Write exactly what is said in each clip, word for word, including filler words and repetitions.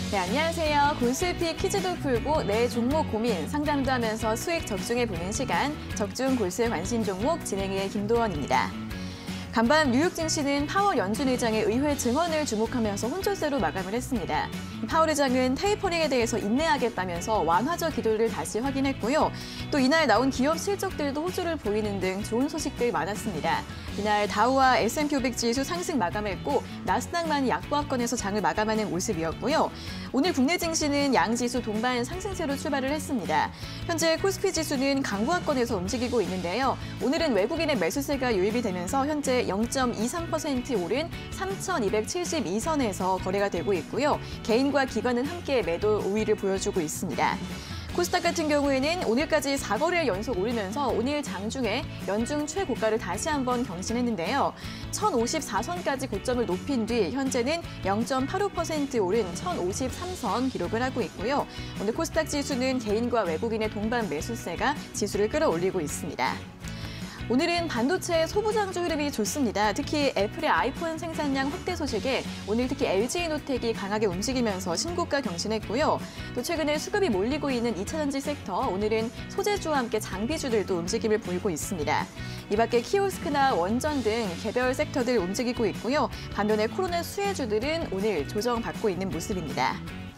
네, 안녕하세요. 골수에피 퀴즈도 풀고 내 종목 고민 상담도 하면서 수익 적중해보는 시간, 적중 골수에 관심 종목 진행의 김도원입니다. 간밤 뉴욕 증시는 파월 연준 의장의 의회 증언을 주목하면서 혼조세로 마감을 했습니다. 파월 의장은 테이퍼링에 대해서 인내하겠다면서 완화적 기조를 다시 확인했고요. 또 이날 나온 기업 실적들도 호조를 보이는 등 좋은 소식들 많았습니다. 이날 다우와 에스 앤 피 오백 지수 상승 마감했고 나스닥만 약보합권에서 장을 마감하는 모습이었고요. 오늘 국내 증시는 양지수 동반 상승세로 출발을 했습니다. 현재 코스피 지수는 강보합권에서 움직이고 있는데요. 오늘은 외국인의 매수세가 유입이 되면서 현재 영 점 이삼 퍼센트 오른 삼천이백칠십이 선에서 거래가 되고 있고요. 개인과 기관은 함께 매도 우위를 보여주고 있습니다. 코스닥 같은 경우에는 오늘까지 사 거래일 연속 오르면서 오늘 장중에 연중 최고가를 다시 한번 경신했는데요. 천오십사 선까지 고점을 높인 뒤 현재는 영 점 팔오 퍼센트 오른 천오십삼 선 기록을 하고 있고요. 오늘 코스닥 지수는 개인과 외국인의 동반 매수세가 지수를 끌어올리고 있습니다. 오늘은 반도체 소부장주 흐름이 좋습니다. 특히 애플의 아이폰 생산량 확대 소식에 오늘 특히 엘지이노텍이 강하게 움직이면서 신고가 경신했고요. 또 최근에 수급이 몰리고 있는 이차전지 섹터, 오늘은 소재주와 함께 장비주들도 움직임을 보이고 있습니다. 이 밖에 키오스크나 원전 등 개별 섹터들 움직이고 있고요. 반면에 코로나 수혜주들은 오늘 조정받고 있는 모습입니다.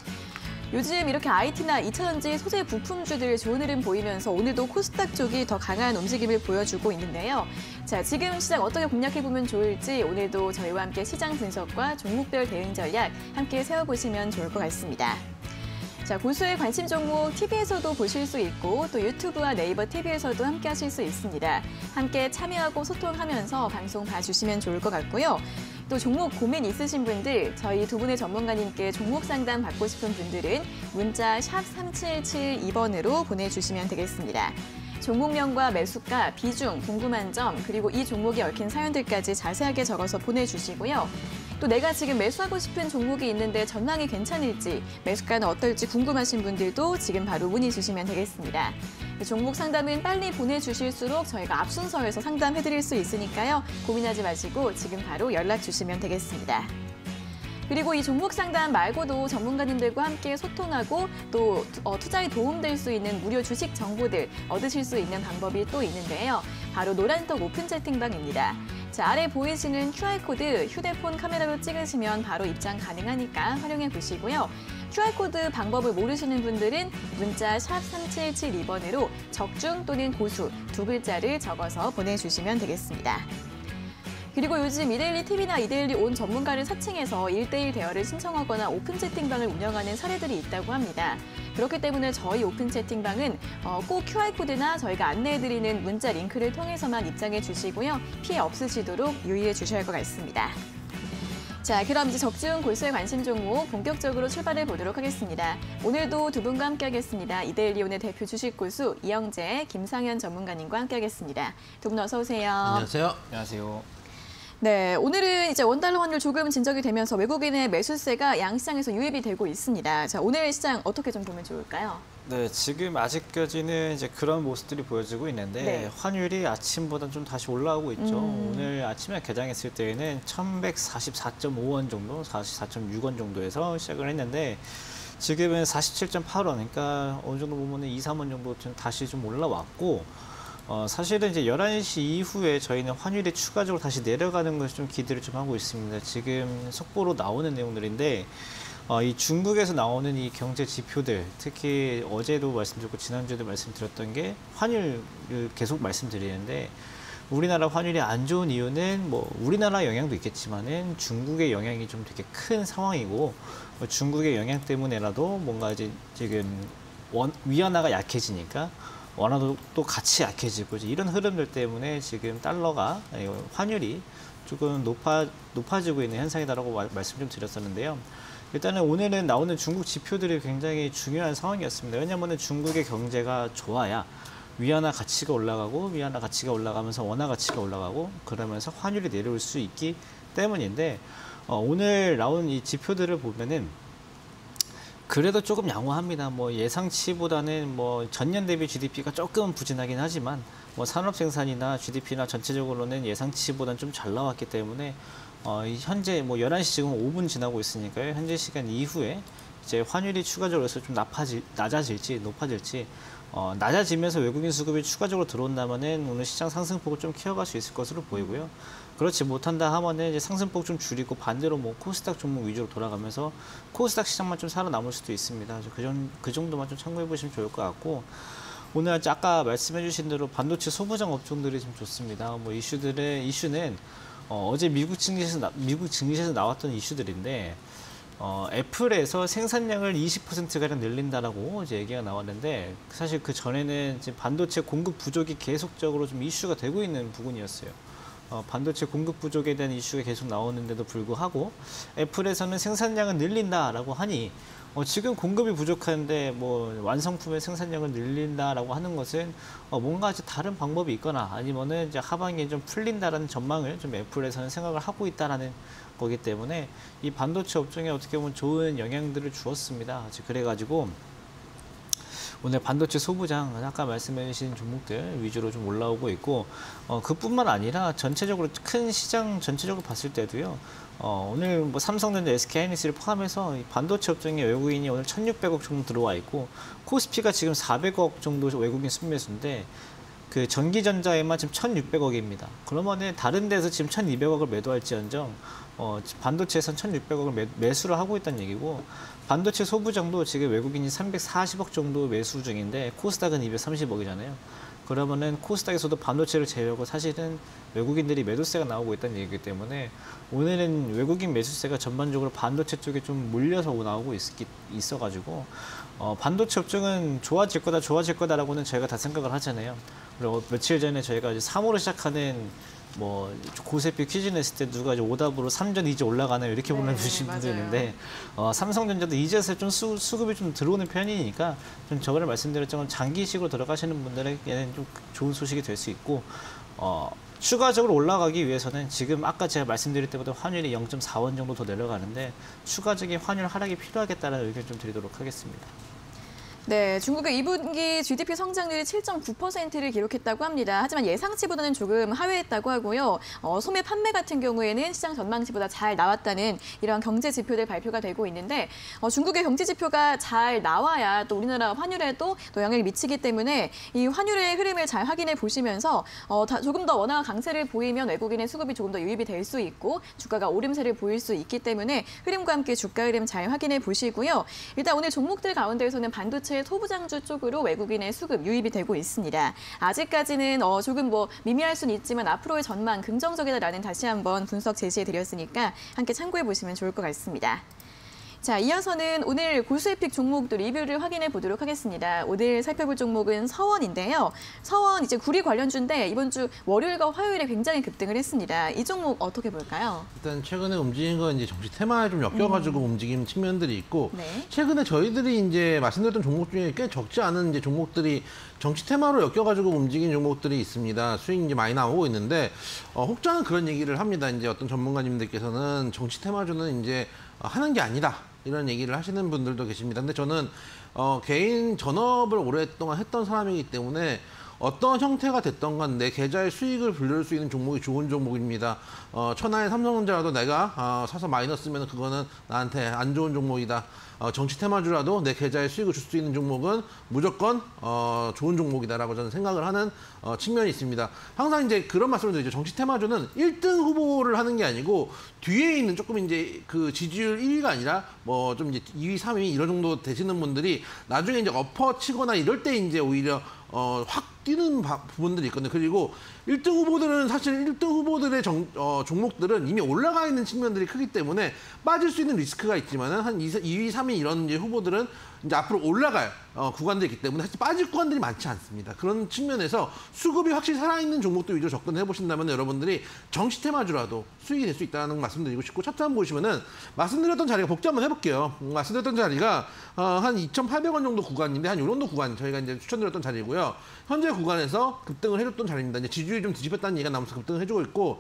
요즘 이렇게 아이티나 이차전지 소재 부품주들 좋은 흐름 보이면서 오늘도 코스닥 쪽이 더 강한 움직임을 보여주고 있는데요. 자, 지금 시장 어떻게 공략해보면 좋을지 오늘도 저희와 함께 시장 분석과 종목별 대응 전략 함께 세워보시면 좋을 것 같습니다. 자, 고수의 관심 종목 티비에서도 보실 수 있고 또 유튜브와 네이버 티비에서도 함께 하실 수 있습니다. 함께 참여하고 소통하면서 방송 봐주시면 좋을 것 같고요. 또 종목 고민 있으신 분들, 저희 두 분의 전문가님께 종목 상담 받고 싶은 분들은 문자 샵 삼칠칠이 번으로 보내주시면 되겠습니다. 종목명과 매수가, 비중, 궁금한 점, 그리고 이 종목에 얽힌 사연들까지 자세하게 적어서 보내주시고요. 또 내가 지금 매수하고 싶은 종목이 있는데 전망이 괜찮을지, 매수가는 어떨지 궁금하신 분들도 지금 바로 문의 주시면 되겠습니다. 종목 상담은 빨리 보내주실수록 저희가 앞순서에서 상담해드릴 수 있으니까요. 고민하지 마시고 지금 바로 연락 주시면 되겠습니다. 그리고 이 종목 상담 말고도 전문가님들과 함께 소통하고 또 투자에 도움될 수 있는 무료 주식 정보들 얻으실 수 있는 방법이 또 있는데요. 바로 노란떡 오픈 채팅방입니다. 자, 아래 보이시는 큐알코드 휴대폰 카메라로 찍으시면 바로 입장 가능하니까 활용해 보시고요. 큐알코드 방법을 모르시는 분들은 문자 샵 삼칠칠이 번으로 적중 또는 고수 두 글자를 적어서 보내주시면 되겠습니다. 그리고 요즘 이데일리 티비나 이데일리 온 전문가를 사칭해서 일 대일 대화를 신청하거나 오픈 채팅방을 운영하는 사례들이 있다고 합니다. 그렇기 때문에 저희 오픈 채팅방은 꼭 큐알코드나 저희가 안내해드리는 문자 링크를 통해서만 입장해 주시고요. 피해 없으시도록 유의해 주셔야 할 것 같습니다. 자, 그럼 이제 적중 골수의 관심 종목 본격적으로 출발해 보도록 하겠습니다. 오늘도 두 분과 함께하겠습니다. 이데일리온의 대표 주식 고수 이영재, 김상현 전문가님과 함께하겠습니다. 두 분 어서 오세요. 안녕하세요. 안녕하세요. 네, 오늘은 이제 원달러 환율 조금 진정이 되면서 외국인의 매수세가 양시장에서 유입이 되고 있습니다. 자, 오늘 시장 어떻게 좀 보면 좋을까요? 네, 지금 아직까지는 이제 그런 모습들이 보여지고 있는데 네. 환율이 아침보다 좀 다시 올라오고 있죠. 음. 오늘 아침에 개장했을 때에는 천백사십사 점 오 원 정도, 사십사 점 육 원 정도에서 시작을 했는데 지금은 사십칠 점 팔 원, 그러니까 어느 정도 보면 이, 삼 원 정도 좀 다시 좀 올라왔고 어, 사실은 이제 열한 시 이후에 저희는 환율이 추가적으로 다시 내려가는 것을 좀 기대를 좀 하고 있습니다. 지금 속보로 나오는 내용들인데 어, 이 중국에서 나오는 이 경제 지표들, 특히 어제도 말씀드렸고 지난주에도 말씀드렸던 게 환율을 계속 말씀드리는데 우리나라 환율이 안 좋은 이유는 뭐 우리나라 영향도 있겠지만은 중국의 영향이 좀 되게 큰 상황이고 뭐 중국의 영향 때문에라도 뭔가 이제 지금 원, 위안화가 약해지니까 원화도 또 같이 약해지고 이런 흐름들 때문에 지금 달러가 환율이 조금 높아, 높아지고 있는 현상이다라고 말씀 좀 드렸었는데요. 일단은 오늘은 나오는 중국 지표들이 굉장히 중요한 상황이었습니다. 왜냐하면 중국의 경제가 좋아야 위안화 가치가 올라가고 위안화 가치가 올라가면서 원화 가치가 올라가고 그러면서 환율이 내려올 수 있기 때문인데 어, 오늘 나온 이 지표들을 보면은 그래도 조금 양호합니다. 뭐 예상치보다는 뭐 전년 대비 지디피가 조금 부진하긴 하지만 뭐 산업 생산이나 지디피나 전체적으로는 예상치보다는 좀 잘 나왔기 때문에 어 현재 뭐 열한 시 지금 오 분 지나고 있으니까요. 현재 시간 이후에 이제 환율이 추가적으로 좀 낮아질, 낮아질지 높아질지 어, 낮아지면서 외국인 수급이 추가적으로 들어온다면은 오늘 시장 상승폭을 좀 키워갈 수 있을 것으로 보이고요. 그렇지 못한다 하면은 이제 상승폭 좀 줄이고 반대로 뭐 코스닥 종목 위주로 돌아가면서 코스닥 시장만 좀 살아남을 수도 있습니다. 그, 정, 그 정도만 좀 참고해 보시면 좋을 것 같고 오늘 아까 말씀해 주신 대로 반도체 소부장 업종들이 좀 좋습니다. 뭐 이슈들의 이슈는 어, 어제 미국 증시에서 나, 미국 증시에서 나왔던 이슈들인데 어, 애플에서 생산량을 이십 퍼센트가량 늘린다라고 이제 얘기가 나왔는데 사실 그 전에는 이제 반도체 공급 부족이 계속적으로 좀 이슈가 되고 있는 부분이었어요. 어, 반도체 공급 부족에 대한 이슈가 계속 나오는데도 불구하고 애플에서는 생산량을 늘린다라고 하니 어, 지금 공급이 부족한데 뭐 완성품의 생산량을 늘린다라고 하는 것은 어, 뭔가 이제 다른 방법이 있거나 아니면은 이제 하반기에 좀 풀린다라는 전망을 좀 애플에서는 생각을 하고 있다라는 거기 때문에 이 반도체 업종에 어떻게 보면 좋은 영향들을 주었습니다. 그래가지고 오늘 반도체 소부장 아까 말씀해 주신 종목들 위주로 좀 올라오고 있고 어, 그뿐만 아니라 전체적으로 큰 시장 전체적으로 봤을 때도요. 어, 오늘 뭐 삼성전자, 에스케이하이닉스를 포함해서 이 반도체 업종에 외국인이 오늘 천육백억 정도 들어와 있고 코스피가 지금 사백억 정도 외국인 순매수인데 그 전기전자에만 지금 천육백억입니다. 그러면은 다른 데서 지금 천이백억을 매도할지언정 어, 반도체에선 천육백억을 매, 매수를 하고 있다는 얘기고 반도체 소부장도 지금 외국인이 삼백사십억 정도 매수 중인데 코스닥은 이백삼십억이잖아요. 그러면은 코스닥에서도 반도체를 제외하고 사실은 외국인들이 매도세가 나오고 있다는 얘기이기 때문에 오늘은 외국인 매수세가 전반적으로 반도체 쪽에 좀 몰려서 나오고 있, 있어가지고 어, 반도체 업종은 좋아질 거다 좋아질 거다라고는 저희가 다 생각을 하잖아요. 그리고 며칠 전에 저희가 이제 삼월을 시작하는 뭐 고세피 퀴즈 냈을 때 누가 이제 오답으로 삼전 이제 올라가나요 이렇게 보내주신 네, 분도 있는데 어, 삼성전자도 이제서 좀 수, 수급이 좀 들어오는 편이니까 좀 저번에 말씀드렸지만 장기식으로 들어가시는 분들에게는 좀 좋은 소식이 될 수 있고 어, 추가적으로 올라가기 위해서는 지금 아까 제가 말씀드릴 때보다 환율이 영 점 사 원 정도 더 내려가는데 추가적인 환율 하락이 필요하겠다는 의견 좀 드리도록 하겠습니다. 네, 중국의 이 분기 지디피 성장률이 칠 점 구 퍼센트를 기록했다고 합니다. 하지만 예상치보다는 조금 하회했다고 하고요. 어, 소매 판매 같은 경우에는 시장 전망치보다 잘 나왔다는 이런 경제 지표들 발표가 되고 있는데 어, 중국의 경제 지표가 잘 나와야 또 우리나라 환율에도 또 영향을 미치기 때문에 이 환율의 흐름을 잘 확인해 보시면서 어, 다, 조금 더 원화가 강세를 보이면 외국인의 수급이 조금 더 유입이 될 수 있고 주가가 오름세를 보일 수 있기 때문에 흐름과 함께 주가 흐름 잘 확인해 보시고요. 일단 오늘 종목들 가운데에서는 반도체 소부장주 쪽으로 외국인의 수급 유입이 되고 있습니다. 아직까지는 어 조금 뭐 미미할 수는 있지만 앞으로의 전망 긍정적이다라는 다시 한번 분석 제시해드렸으니까 함께 참고해 보시면 좋을 것 같습니다. 자, 이어서는 오늘 고수익 종목도 리뷰를 확인해 보도록 하겠습니다. 오늘 살펴볼 종목은 서원인데요. 서원 이제 구리 관련주인데 이번 주 월요일과 화요일에 굉장히 급등을 했습니다. 이 종목 어떻게 볼까요? 일단 최근에 움직인 건 이제 정치 테마에 좀 엮여가지고 음. 움직이는 측면들이 있고 네. 최근에 저희들이 이제 말씀드렸던 종목 중에 꽤 적지 않은 이제 종목들이 정치 테마로 엮여가지고 움직이는 종목들이 있습니다. 수익 이제 많이 나오고 있는데 어, 혹자는 그런 얘기를 합니다. 이제 어떤 전문가님들께서는 정치 테마주는 이제 하는 게 아니다. 이런 얘기를 하시는 분들도 계십니다. 근데 저는 어, 개인 전업을 오랫동안 했던 사람이기 때문에 어떤 형태가 됐던 간 내 계좌의 수익을 불릴 수 있는 종목이 좋은 종목입니다. 어, 천하의 삼성전자라도 내가 어, 사서 마이너스면 그거는 나한테 안 좋은 종목이다. 어, 정치 테마주라도 내 계좌에 수익을 줄 수 있는 종목은 무조건 어, 좋은 종목이다라고 저는 생각을 하는 어, 측면이 있습니다. 항상 이제 그런 말씀을 드리죠. 정치 테마주는 일 등 후보를 하는 게 아니고 뒤에 있는 조금 이제 그 지지율 일 위가 아니라 뭐 좀 이제 이 위, 삼 위 이런 정도 되시는 분들이 나중에 이제 엎어치거나 이럴 때 이제 오히려 어, 확 뛰는 바, 부분들이 있거든요. 그리고 일 등 후보들은 사실 일 등 후보들의 정, 어, 종목들은 이미 올라가 있는 측면들이 크기 때문에 빠질 수 있는 리스크가 있지만은 한 이 위, 삼 위 이런 이제 후보들은 이제 앞으로 올라갈 어, 구간들이 있기 때문에 사실 빠질 구간들이 많지 않습니다. 그런 측면에서 수급이 확실히 살아있는 종목도 위주로 접근해 보신다면 여러분들이 정치 테마주라도 수익이 될 수 있다는 말씀드리고 싶고 차트 한번 보시면은 말씀드렸던 자리가 복잡 한번 해볼게요. 음, 말씀드렸던 자리가 어, 한 이천팔백 원 정도 구간인데 한 요 정도 구간 저희가 이제 추천드렸던 자리고요. 현재 구간에서 급등을 해줬던 자리입니다. 이제 지지율이 좀 뒤집혔다는 얘기가 나오면서 급등을 해주고 있고.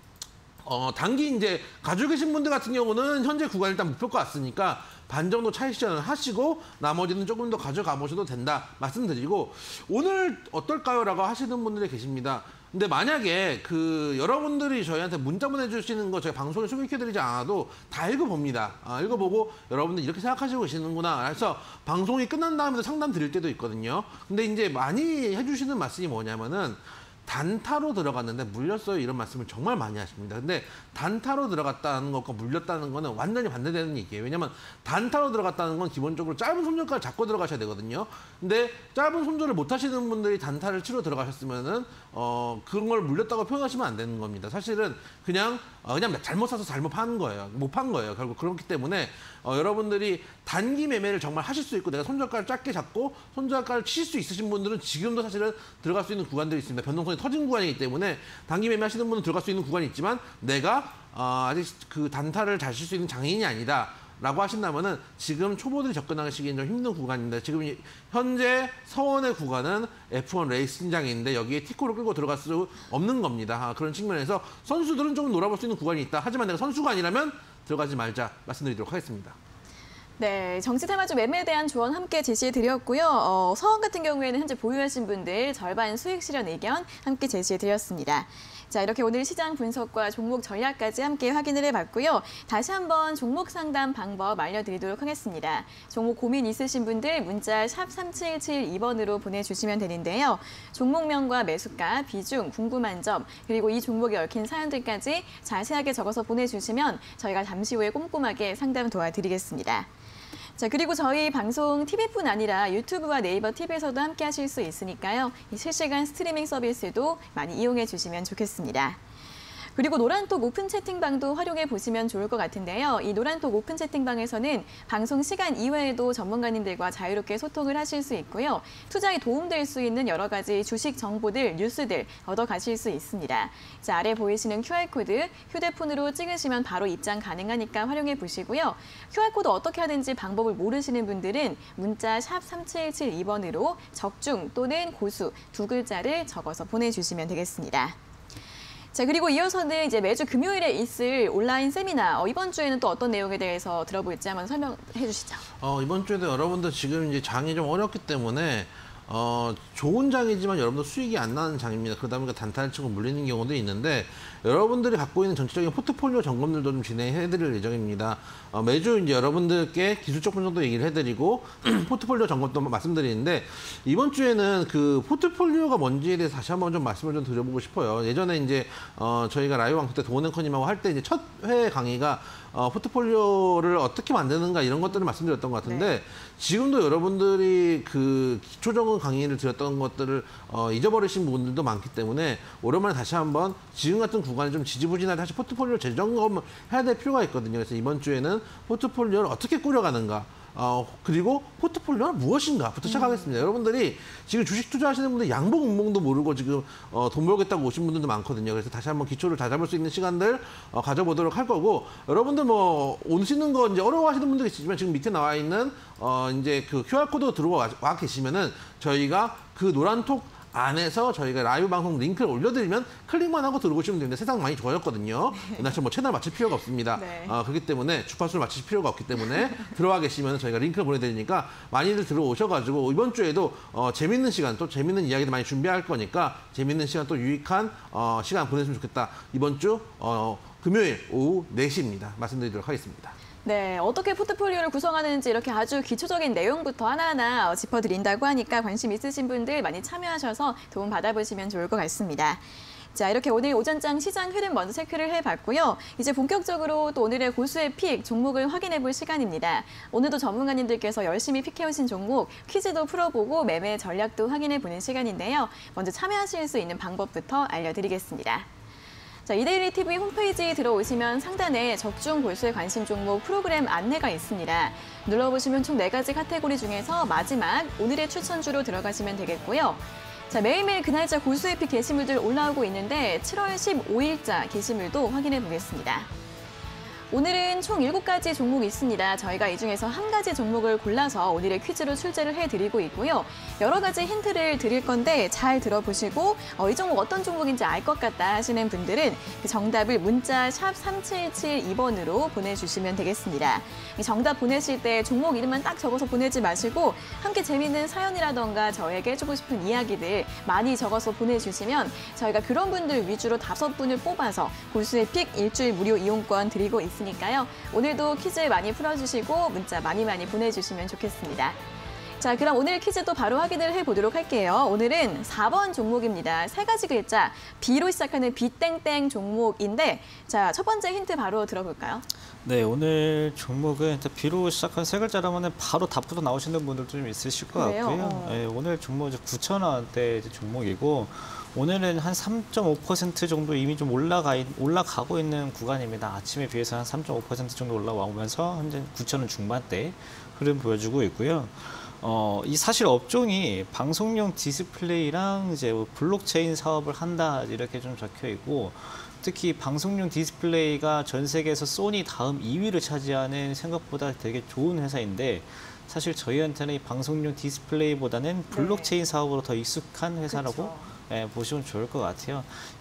어, 단기 이제 가지고 계신 분들 같은 경우는 현재 구간 일단 목표가 왔으니까 반 정도 차익 실현을 하시고 나머지는 조금 더 가져가 보셔도 된다 말씀드리고 오늘 어떨까요? 라고 하시는 분들이 계십니다. 근데 만약에 그 여러분들이 저희한테 문자 보내주시는 거 저희 방송에 소개해드리지 않아도 다 읽어봅니다. 아, 읽어보고 여러분들 이렇게 생각하시고 계시는구나. 그래서 방송이 끝난 다음에도 상담 드릴 때도 있거든요. 근데 이제 많이 해주시는 말씀이 뭐냐면은 단타로 들어갔는데 물렸어요 이런 말씀을 정말 많이 하십니다. 근데 단타로 들어갔다는 것과 물렸다는 거는 완전히 반대되는 얘기예요. 왜냐면 단타로 들어갔다는 건 기본적으로 짧은 손절가를 잡고 들어가셔야 되거든요. 근데 짧은 손절을 못 하시는 분들이 단타를 치러 들어가셨으면은 어 그런 걸 물렸다고 표현하시면 안 되는 겁니다. 사실은 그냥 어, 그냥 잘못 사서 잘못 판 거예요. 못 판 거예요. 결국 그렇기 때문에 어, 여러분들이 단기 매매를 정말 하실 수 있고 내가 손절가를 짧게 잡고 손절가를 치실 수 있으신 분들은 지금도 사실은 들어갈 수 있는 구간들이 있습니다. 변동성이 터진 구간이기 때문에 단기 매매 하시는 분은 들어갈 수 있는 구간이 있지만 내가 어, 아직 그 단타를 잘 칠 수 있는 장인이 아니다. 라고 하신다면은 지금 초보들이 접근하시기엔 좀 힘든 구간입니다. 지금 현재 서원의 구간은 에프 원 레이싱장인데 여기에 티코를 끌고 들어갈 수 없는 겁니다. 그런 측면에서 선수들은 조금 놀아볼 수 있는 구간이 있다. 하지만 내가 선수가 아니라면 들어가지 말자 말씀드리도록 하겠습니다. 네, 정치 테마주 매매에 대한 조언 함께 제시해드렸고요. 어, 서원 같은 경우에는 현재 보유하신 분들 절반 수익 실현 의견 함께 제시해드렸습니다. 자, 이렇게 오늘 시장 분석과 종목 전략까지 함께 확인을 해봤고요. 다시 한번 종목 상담 방법 알려드리도록 하겠습니다. 종목 고민 있으신 분들 문자 샵 삼칠칠이 번으로 보내주시면 되는데요. 종목명과 매수가, 비중, 궁금한 점, 그리고 이 종목에 얽힌 사연들까지 자세하게 적어서 보내주시면 저희가 잠시 후에 꼼꼼하게 상담 도와드리겠습니다. 자, 그리고 저희 방송 티비뿐 아니라 유튜브와 네이버 티비에서도 함께 하실 수 있으니까요. 이 실시간 스트리밍 서비스도 많이 이용해 주시면 좋겠습니다. 그리고 노란톡 오픈 채팅방도 활용해 보시면 좋을 것 같은데요. 이 노란톡 오픈 채팅방에서는 방송 시간 이외에도 전문가님들과 자유롭게 소통을 하실 수 있고요. 투자에 도움될 수 있는 여러 가지 주식 정보들, 뉴스들 얻어가실 수 있습니다. 자, 아래 보이시는 큐알코드 휴대폰으로 찍으시면 바로 입장 가능하니까 활용해 보시고요. 큐알코드 어떻게 하는지 방법을 모르시는 분들은 문자 샵 삼칠칠이 번으로 적중 또는 고수 두 글자를 적어서 보내주시면 되겠습니다. 자, 그리고 이어서는 이제 매주 금요일에 있을 온라인 세미나, 어, 이번 주에는 또 어떤 내용에 대해서 들어볼지 한번 설명해 주시죠. 어, 이번 주에도 여러분들 지금 이제 장이 좀 어렵기 때문에 어, 좋은 장이지만 여러분들 수익이 안 나는 장입니다. 그러다 보니까 단타를 치고 물리는 경우도 있는데 여러분들이 갖고 있는 전체적인 포트폴리오 점검들도 좀 진행해 드릴 예정입니다. 어, 매주 이제 여러분들께 기술적 분석도 얘기를 해드리고 포트폴리오 점검도 말씀드리는데 이번 주에는 그 포트폴리오가 뭔지에 대해서 다시 한번 좀 말씀을 좀 드려보고 싶어요. 예전에 이제 어, 저희가 라이브 방송 때 도원앵커님하고 할 때 이제 첫 회 강의가 어, 포트폴리오를 어떻게 만드는가 이런 것들을 말씀드렸던 것 같은데 네. 지금도 여러분들이 그 기초적인 강의를 드렸던 것들을 어, 잊어버리신 분들도 많기 때문에 오랜만에 다시 한번 지금 같은 구간에 좀 지지부진하게 다시 포트폴리오 재점검을 해야 될 필요가 있거든요. 그래서 이번 주에는 포트폴리오를 어떻게 꾸려가는가 어, 그리고 포트폴리오는 무엇인가부터 시작하겠습니다. 음. 여러분들이 지금 주식 투자하시는 분들 양봉, 음봉도 모르고 지금 어, 돈 벌겠다고 오신 분들도 많거든요. 그래서 다시 한번 기초를 다 잡을 수 있는 시간들 어, 가져보도록 할 거고 여러분들 뭐 오시는 거 이제 어려워하시는 분들이 있지만 지금 밑에 나와 있는 어, 이제 그 큐알코드 들어와 와 계시면은 저희가 그 노란톡 안에서 저희가 라이브 방송 링크를 올려드리면 클릭만 하고 들어오시면 됩니다. 세상 많이 좋아졌거든요. 네. 뭐 채널 맞출 필요가 없습니다. 네. 어, 그렇기 때문에 주파수를 맞추실 필요가 없기 때문에 들어와 계시면 저희가 링크를 보내드리니까 많이들 들어오셔가지고 이번 주에도 어, 재밌는 시간 또 재밌는 이야기도 많이 준비할 거니까 재밌는 시간 또 유익한 어, 시간 보냈으면 좋겠다. 이번 주 어, 금요일 오후 네 시입니다. 말씀드리도록 하겠습니다. 네, 어떻게 포트폴리오를 구성하는지 이렇게 아주 기초적인 내용부터 하나하나 짚어드린다고 하니까 관심 있으신 분들 많이 참여하셔서 도움 받아보시면 좋을 것 같습니다. 자, 이렇게 오늘 오전장 시장 흐름 먼저 체크를 해봤고요. 이제 본격적으로 또 오늘의 고수의 픽 종목을 확인해 볼 시간입니다. 오늘도 전문가님들께서 열심히 픽해오신 종목 퀴즈도 풀어보고 매매 전략도 확인해 보는 시간인데요. 먼저 참여하실 수 있는 방법부터 알려드리겠습니다. 자, 이데일리 티비 홈페이지 들어오시면 상단에 적중 골수에 관심 종목 프로그램 안내가 있습니다. 눌러보시면 총 네 가지 카테고리 중에서 마지막 오늘의 추천주로 들어가시면 되겠고요. 자, 매일매일 그날짜 고수의 픽 게시물들 올라오고 있는데 칠월 십오일자 게시물도 확인해 보겠습니다. 오늘은 총 일곱 가지 종목이 있습니다. 저희가 이 중에서 한 가지 종목을 골라서 오늘의 퀴즈로 출제를 해드리고 있고요. 여러 가지 힌트를 드릴 건데 잘 들어보시고 어, 이 종목 어떤 종목인지 알 것 같다 하시는 분들은 그 정답을 문자 샵 삼칠칠이 번으로 보내주시면 되겠습니다. 정답 보내실 때 종목 이름만 딱 적어서 보내지 마시고 함께 재미있는 사연이라던가 저에게 해주고 싶은 이야기들 많이 적어서 보내주시면 저희가 그런 분들 위주로 다섯 분을 뽑아서 골수의 픽 일주일 무료 이용권 드리고 있으니까요. 오늘도 퀴즈 많이 풀어주시고 문자 많이 많이 보내주시면 좋겠습니다. 자, 그럼 오늘 퀴즈도 바로 확인을 해보도록 할게요. 오늘은 사 번 종목입니다. 세 가지 글자, B로 시작하는 비땡땡 종목인데 자, 첫 번째 힌트 바로 들어볼까요? 네, 오늘 종목은 B로 시작한 세 글자라면 바로 답부터 나오시는 분들도 좀 있으실 것 그래요? 같고요. 어. 네, 오늘 종목 구천 원대 종목이고 오늘은 한 삼 점 오 퍼센트 정도 이미 좀 올라가, 올라가고 있는 구간입니다. 아침에 비해서 한 삼 점 오 퍼센트 정도 올라오면서 현재 구천 원 중반대 흐름 보여주고 있고요. 어, 이 사실 업종이 방송용 디스플레이랑 이제 뭐 블록체인 사업을 한다 이렇게 좀 적혀 있고 특히 방송용 디스플레이가 전 세계에서 소니 다음 이 위를 차지하는 생각보다 되게 좋은 회사인데 사실 저희한테는 이 방송용 디스플레이보다는 블록체인 네. 사업으로 더 익숙한 회사라고 예, 보시면 좋을 것 같아요.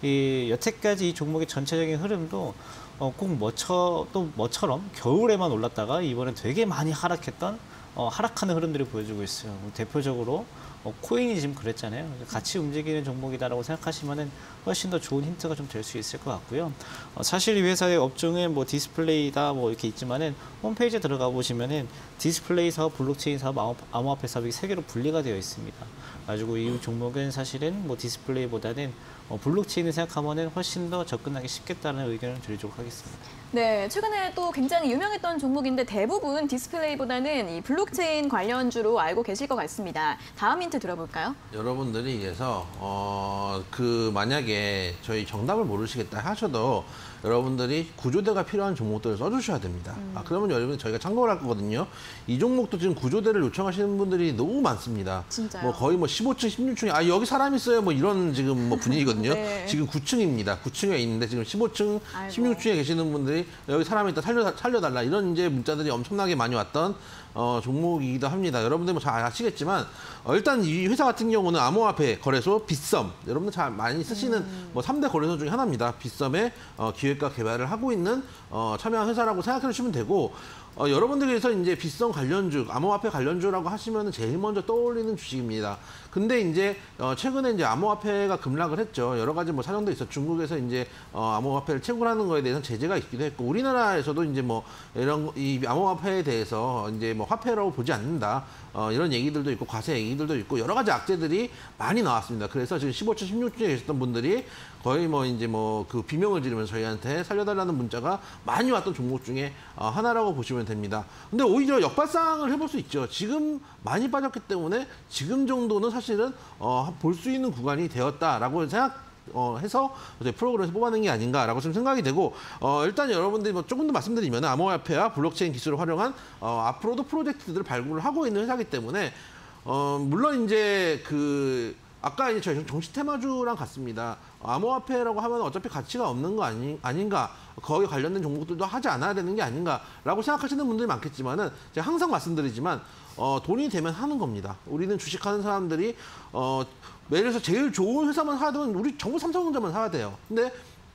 이 여태까지 이 종목의 전체적인 흐름도 어, 꼭 뭐처, 또 뭐처럼 겨울에만 올랐다가 이번에 되게 많이 하락했던 어, 하락하는 흐름들을 보여주고 있어요. 대표적으로 어, 코인이 지금 그랬잖아요. 같이 움직이는 종목이다라고 생각하시면은 훨씬 더 좋은 힌트가 좀 될 수 있을 것 같고요. 어, 사실 이 회사의 업종은 뭐 디스플레이다 뭐 이렇게 있지만은 홈페이지에 들어가 보시면은 디스플레이 사업, 블록체인 사업, 암호, 암호화폐 사업이 세 개로 분리가 되어 있습니다. 가지고 이 종목은 사실은 뭐 디스플레이보다는 어, 블록체인을 생각하면은 훨씬 더 접근하기 쉽겠다는 의견을 드리도록 하겠습니다. 네, 최근에 또 굉장히 유명했던 종목인데 대부분 디스플레이보다는 이 블록체인 관련주로 알고 계실 것 같습니다. 다음 힌트 들어볼까요? 여러분들이 그래서 어, 그 만약에 저희 정답을 모르시겠다 하셔도 여러분들이 구조대가 필요한 종목들을 써주셔야 됩니다. 음. 아, 그러면 여러분 저희가 참고를 할 거거든요. 이 종목도 지금 구조대를 요청하시는 분들이 너무 많습니다. 진짜요? 뭐 거의 뭐 십오 층, 십육 층에 아 여기 사람 있어요. 뭐 이런 지금 뭐 분위기거든요. 네. 지금 구 층입니다. 구 층에 있는데 지금 십오 층, 아이고. 십육 층에 계시는 분들이 여기 사람이 있다 살려 살려달라 이런 이제 문자들이 엄청나게 많이 왔던 어, 종목이기도 합니다. 여러분들 뭐 잘 아시겠지만 어, 일단 이 회사 같은 경우는 암호화폐 거래소 빗썸 여러분들 잘 많이 쓰시는 음. 뭐 삼 대 거래소 중에 하나입니다. 빗썸의 어, 기획과 개발을 하고 있는 어, 참여한 회사라고 생각해 주시면 되고 어, 여러분들께서 이제 빗썸 관련주, 암호화폐 관련주라고 하시면 제일 먼저 떠올리는 주식입니다. 근데 이제 어, 최근에 이제 암호화폐가 급락을 했죠. 여러 가지 뭐 사정도 있어. 중국에서 이제 어, 암호화폐를 채굴하는 거에 대해서 제재가 있기도 했고, 우리나라에서도 이제 뭐 이런 이 암호화폐에 대해서 이제 뭐 화폐라고 보지 않는다. 어, 이런 얘기들도 있고 과세 얘기들도 있고 여러 가지 악재들이 많이 나왔습니다. 그래서 지금 십오 층, 십육 층에 계셨던 분들이 거의 뭐 이제 뭐 그 비명을 지르면서 저희한테 살려달라는 문자가 많이 왔던 종목 중에 어, 하나라고 보시면 됩니다. 근데 오히려 역발상을 해볼 수 있죠. 지금 많이 빠졌기 때문에 지금 정도는 사실은 어, 볼 수 있는 구간이 되었다라고 생각. 어, 해서 프로그램에서 뽑아낸 게 아닌가라고 좀 생각이 되고, 어, 일단 여러분들이 뭐 조금 더 말씀드리면 암호화폐와 블록체인 기술을 활용한 어, 앞으로도 프로젝트들을 발굴을 하고 있는 회사이기 때문에 어, 물론 이제 그 아까 이제 저희 정치 테마주랑 같습니다. 암호화폐라고 하면 어차피 가치가 없는 거 아니, 아닌가, 거기에 관련된 종목들도 하지 않아야 되는 게 아닌가라고 생각하시는 분들이 많겠지만은 제가 항상 말씀드리지만 어, 돈이 되면 하는 겁니다. 우리는 주식하는 사람들이 어, 예를 들어서 제일 좋은 회사만 사야 되면 우리 전부 삼성전자만 사야 돼요. 근데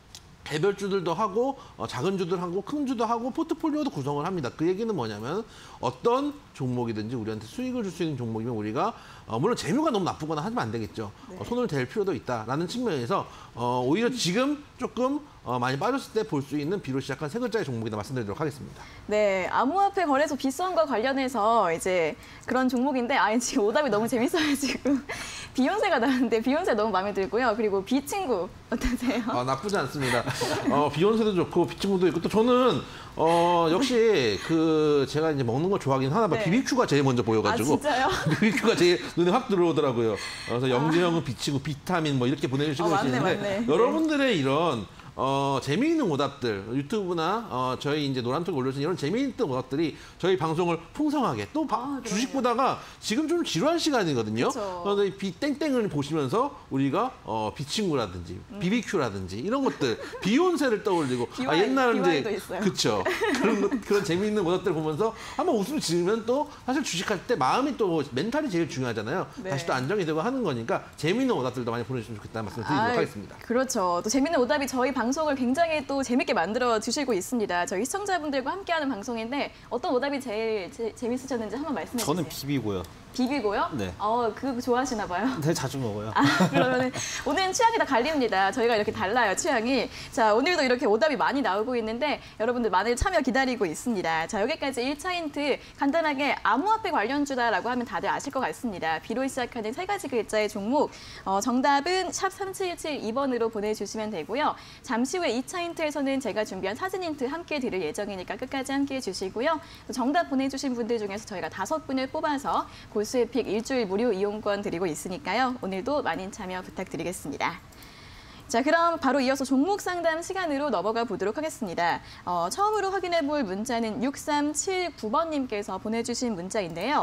개별주들도 하고 어, 작은 주들 하고 큰 주도 하고 포트폴리오도 구성을 합니다. 그 얘기는 뭐냐면 어떤 종목이든지 우리한테 수익을 줄 수 있는 종목이면 우리가 어, 물론 재무가 너무 나쁘거나 하면 안 되겠죠. 네. 어, 손을 댈 필요도 있다라는 측면에서 어, 오히려 지금 조금 어, 많이 빠졌을 때 볼 수 있는 B로 시작한 세 글자의 종목이다 말씀드리도록 하겠습니다. 네, 암호화폐 거래소 빗썸과 관련해서 이제 그런 종목인데 아 지금 오답이 너무 재밌어가지고 비욘세가 나왔는데 비욘세 너무 마음에 들고요. 그리고 비친구 어떠세요? 아, 나쁘지 않습니다. 어, 비욘세도 좋고 비친구도 있고 또 저는 어, 역시 그 제가 이제 먹는 거 좋아하긴 하나 봐. 네. 비비큐가 제일 먼저 보여가지고. 아, 진짜요? 비비큐가 제일 눈에 확 들어오더라고요. 그래서 영재형은 비치고 비타민 뭐 이렇게 보내주시고 어, 맞네, 계시는데 맞네. 여러분들의 이런 어, 재미있는 오답들, 유튜브나 어, 저희 이제 노란톡에 올려주신 이런 재미있는 오답들이 저희 방송을 풍성하게 또 바, 아, 주식 보다가 지금 좀 지루한 시간이거든요. 그쵸. 그래서 비 땡땡을 보시면서 우리가 어, 비친구라든지 음. 비비큐라든지 이런 것들, 비욘세를 떠올리고 아, 비와이, 옛날 비와이도 이제 있어요. 그쵸 그런 것- 그런 재미있는 오답들 보면서 한번 웃음을 지으면 또 사실 주식할 때 마음이 또 멘탈이 제일 중요하잖아요. 네. 다시 또 안정이 되고 하는 거니까 재미있는 오답들도 많이 보내주시면 좋겠다는 말씀을 드리도록 아유, 하겠습니다. 그렇죠. 또 재밌는 오답이 저희 방송을 굉장히 또 재밌게 만들어 주시고 있습니다. 저희 시청자분들과 함께하는 방송인데 어떤 오답이 제일 제, 재밌으셨는지 한번 말씀해 주세요. 저는 비비고요. 비비고요? 네. 어, 그거 좋아하시나 봐요. 네, 자주 먹어요. 아, 그러면 오늘은 취향이 다 갈립니다. 저희가 이렇게 달라요, 취향이. 자, 오늘도 이렇게 오답이 많이 나오고 있는데 여러분들 많은 참여 기다리고 있습니다. 자, 여기까지 일 차 힌트 간단하게 암호화폐 관련주다라고 하면 다들 아실 것 같습니다. B로 시작하는 세 가지 글자의 종목. 어, 정답은 샵 삼칠칠이 번으로 보내주시면 되고요. 잠시 후에 이 차 힌트에서는 제가 준비한 사진 힌트 함께 드릴 예정이니까 끝까지 함께해 주시고요. 또 정답 보내주신 분들 중에서 저희가 다섯 분을 뽑아서 골수의 픽 일주일 무료 이용권 드리고 있으니까요. 오늘도 많은 참여 부탁드리겠습니다. 자, 그럼 바로 이어서 종목 상담 시간으로 넘어가 보도록 하겠습니다. 어, 처음으로 확인해 볼 문자는 육삼칠구 번님께서 보내주신 문자인데요.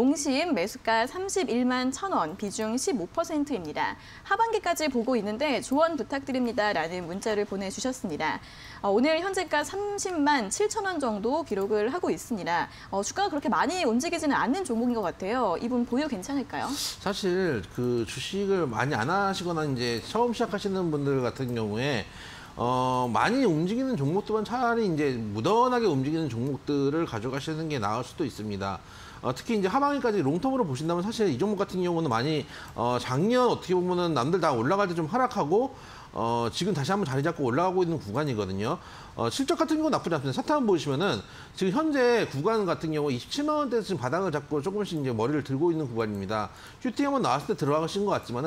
농심 매수가 삼십일만 천 원, 비중 십오 퍼센트입니다. 하반기까지 보고 있는데 조언 부탁드립니다라는 문자를 보내주셨습니다. 어, 오늘 현재가 삼십만 칠천 원 정도 기록을 하고 있습니다. 어, 주가가 그렇게 많이 움직이지는 않는 종목인 것 같아요. 이분 보유 괜찮을까요? 사실 그 주식을 많이 안 하시거나 이제 처음 시작하시는 분들 같은 경우에 어, 많이 움직이는 종목들은 차라리 이제 무던하게 움직이는 종목들을 가져가시는 게 나을 수도 있습니다. 어, 특히 이제 하반기까지 롱텀으로 보신다면 사실 이 종목 같은 경우는 많이 어, 작년 어떻게 보면은 남들 다 올라갈 때 좀 하락하고 어, 지금 다시 한번 자리 잡고 올라가고 있는 구간이거든요. 어, 실적 같은 경우는 나쁘지 않습니다. 차트 한번 보시면은 지금 현재 구간 같은 경우 이십칠만 원대에서 지금 바닥을 잡고 조금씩 이제 머리를 들고 있는 구간입니다. 큐티 한번 나왔을 때 들어가신 것 같지만은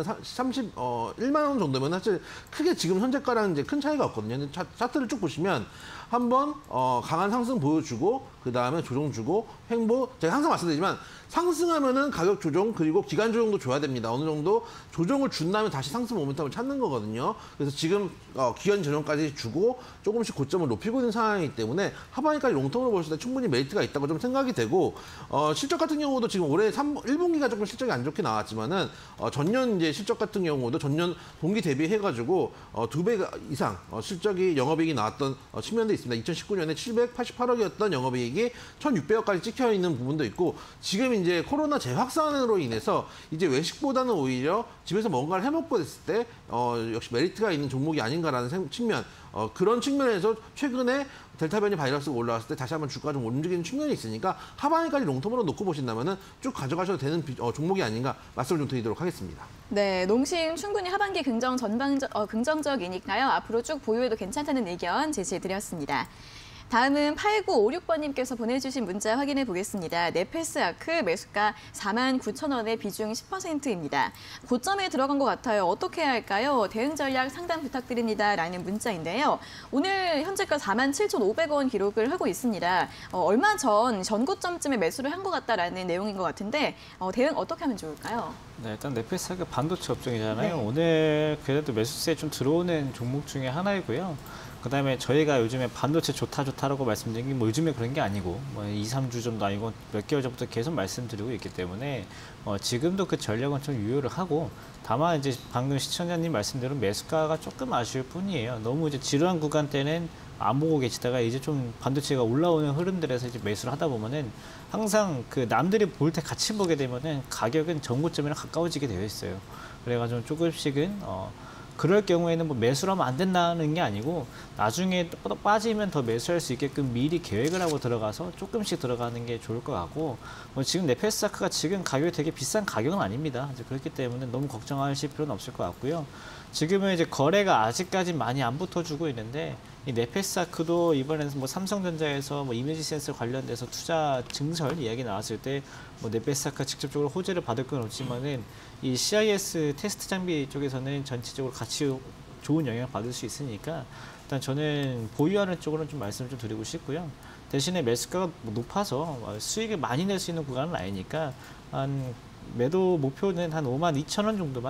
삼십일만 원 정도면 사실 크게 지금 현재가랑 이제 큰 차이가 없거든요. 근데 차, 차트를 쭉 보시면 한번 어, 강한 상승 보여주고 그 다음에 조정 주고 횡보 제가 항상 말씀드리지만 상승하면은 가격 조정 그리고 기간 조정도 줘야 됩니다. 어느 정도 조정을 준 다음에 다시 상승 모멘텀을 찾는 거거든요. 그래서 지금 어, 기간 조정까지 주고 조금씩 고점을 높이고 있는 상황이기 때문에 하반기까지 롱텀으로 볼 때 충분히 메리트가 있다고 좀 생각이 되고 어, 실적 같은 경우도 지금 올해 일 분기가 조금 실적이 안 좋게 나왔지만은 어, 전년 이제 실적 같은 경우도 전년 동기 대비해가지고 어, 두 배 이상 어, 실적이 영업이익이 나왔던 어, 측면도 있습니다. 이천십구 년에 칠백팔십팔 억이었던 영업이익이 천육백 억까지 찍혀 있는 부분도 있고 지금 이제 코로나 재확산으로 인해서 이제 외식보다는 오히려 집에서 뭔가를 해먹고 됐을 때 어, 역시 메리트가 있는 종목이 아닌가라는 생- 측면 어, 그런 측면에서 최근에 델타 변이 바이러스가 올라왔을 때 다시 한번 주가가 좀 움직이는 측면이 있으니까 하반기까지 롱텀으로 놓고 보신다면은 쭉 가져가셔도 되는 비- 어, 종목이 아닌가 말씀을 좀 드리도록 하겠습니다. 네, 농심 충분히 하반기 긍정 전방적, 어, 긍정적이니까요. 앞으로 쭉 보유해도 괜찮다는 의견 제시해드렸습니다. 다음은 팔구오육 번님께서 보내주신 문자 확인해 보겠습니다. 네페스아크 매수가 사만 구천 원의 비중 십 퍼센트입니다. 고점에 들어간 것 같아요. 어떻게 해야 할까요? 대응 전략 상담 부탁드립니다. 라는 문자인데요. 오늘 현재가 사만 칠천오백 원 기록을 하고 있습니다. 어, 얼마 전 전고점쯤에 매수를 한 것 같다라는 내용인 것 같은데 어, 대응 어떻게 하면 좋을까요? 네, 일단 네페스가 반도체 업종이잖아요. 네. 오늘 그래도 매수세에 좀 들어오는 종목 중에 하나이고요. 그다음에 저희가 요즘에 반도체 좋다 좋다라고 말씀드린 게 뭐 요즘에 그런 게 아니고 뭐 이, 삼 주 정도 아니고 몇 개월 전부터 계속 말씀드리고 있기 때문에 어, 지금도 그 전략은 좀 유효를 하고 다만 이제 방금 시청자님 말씀대로 매수가가 조금 아쉬울 뿐이에요. 너무 이제 지루한 구간 때는 안 보고 계시다가 이제 좀 반도체가 올라오는 흐름들에서 이제 매수를 하다 보면은 항상 그 남들이 볼 때 같이 보게 되면은 가격은 전고점이랑 가까워지게 되어 있어요. 그래가지고 조금씩은 어, 그럴 경우에는 뭐 매수를 하면 안 된다는 게 아니고 나중에 또 빠지면 더 매수할 수 있게끔 미리 계획을 하고 들어가서 조금씩 들어가는 게 좋을 것 같고 뭐 지금 네페스아크가 지금 가격이 되게 비싼 가격은 아닙니다. 이제 그렇기 때문에 너무 걱정하실 필요는 없을 것 같고요. 지금은 이제 거래가 아직까지 많이 안 붙어주고 있는데 이 네페스아크도 이번에는 뭐 삼성전자에서 뭐 이미지 센서 관련돼서 투자 증설 이야기 나왔을 때 뭐 네페스아크가 직접적으로 호재를 받을 건 없지만은 이 씨아이에스 테스트 장비 쪽에서는 전체적으로 같이 좋은 영향을 받을 수 있으니까 일단 저는 보유하는 쪽으로는 좀 말씀을 좀 드리고 싶고요. 대신에 매수가가 높아서 수익을 많이 낼 수 있는 구간은 아니니까 한 매도 목표는 한 오만 이천 원 정도만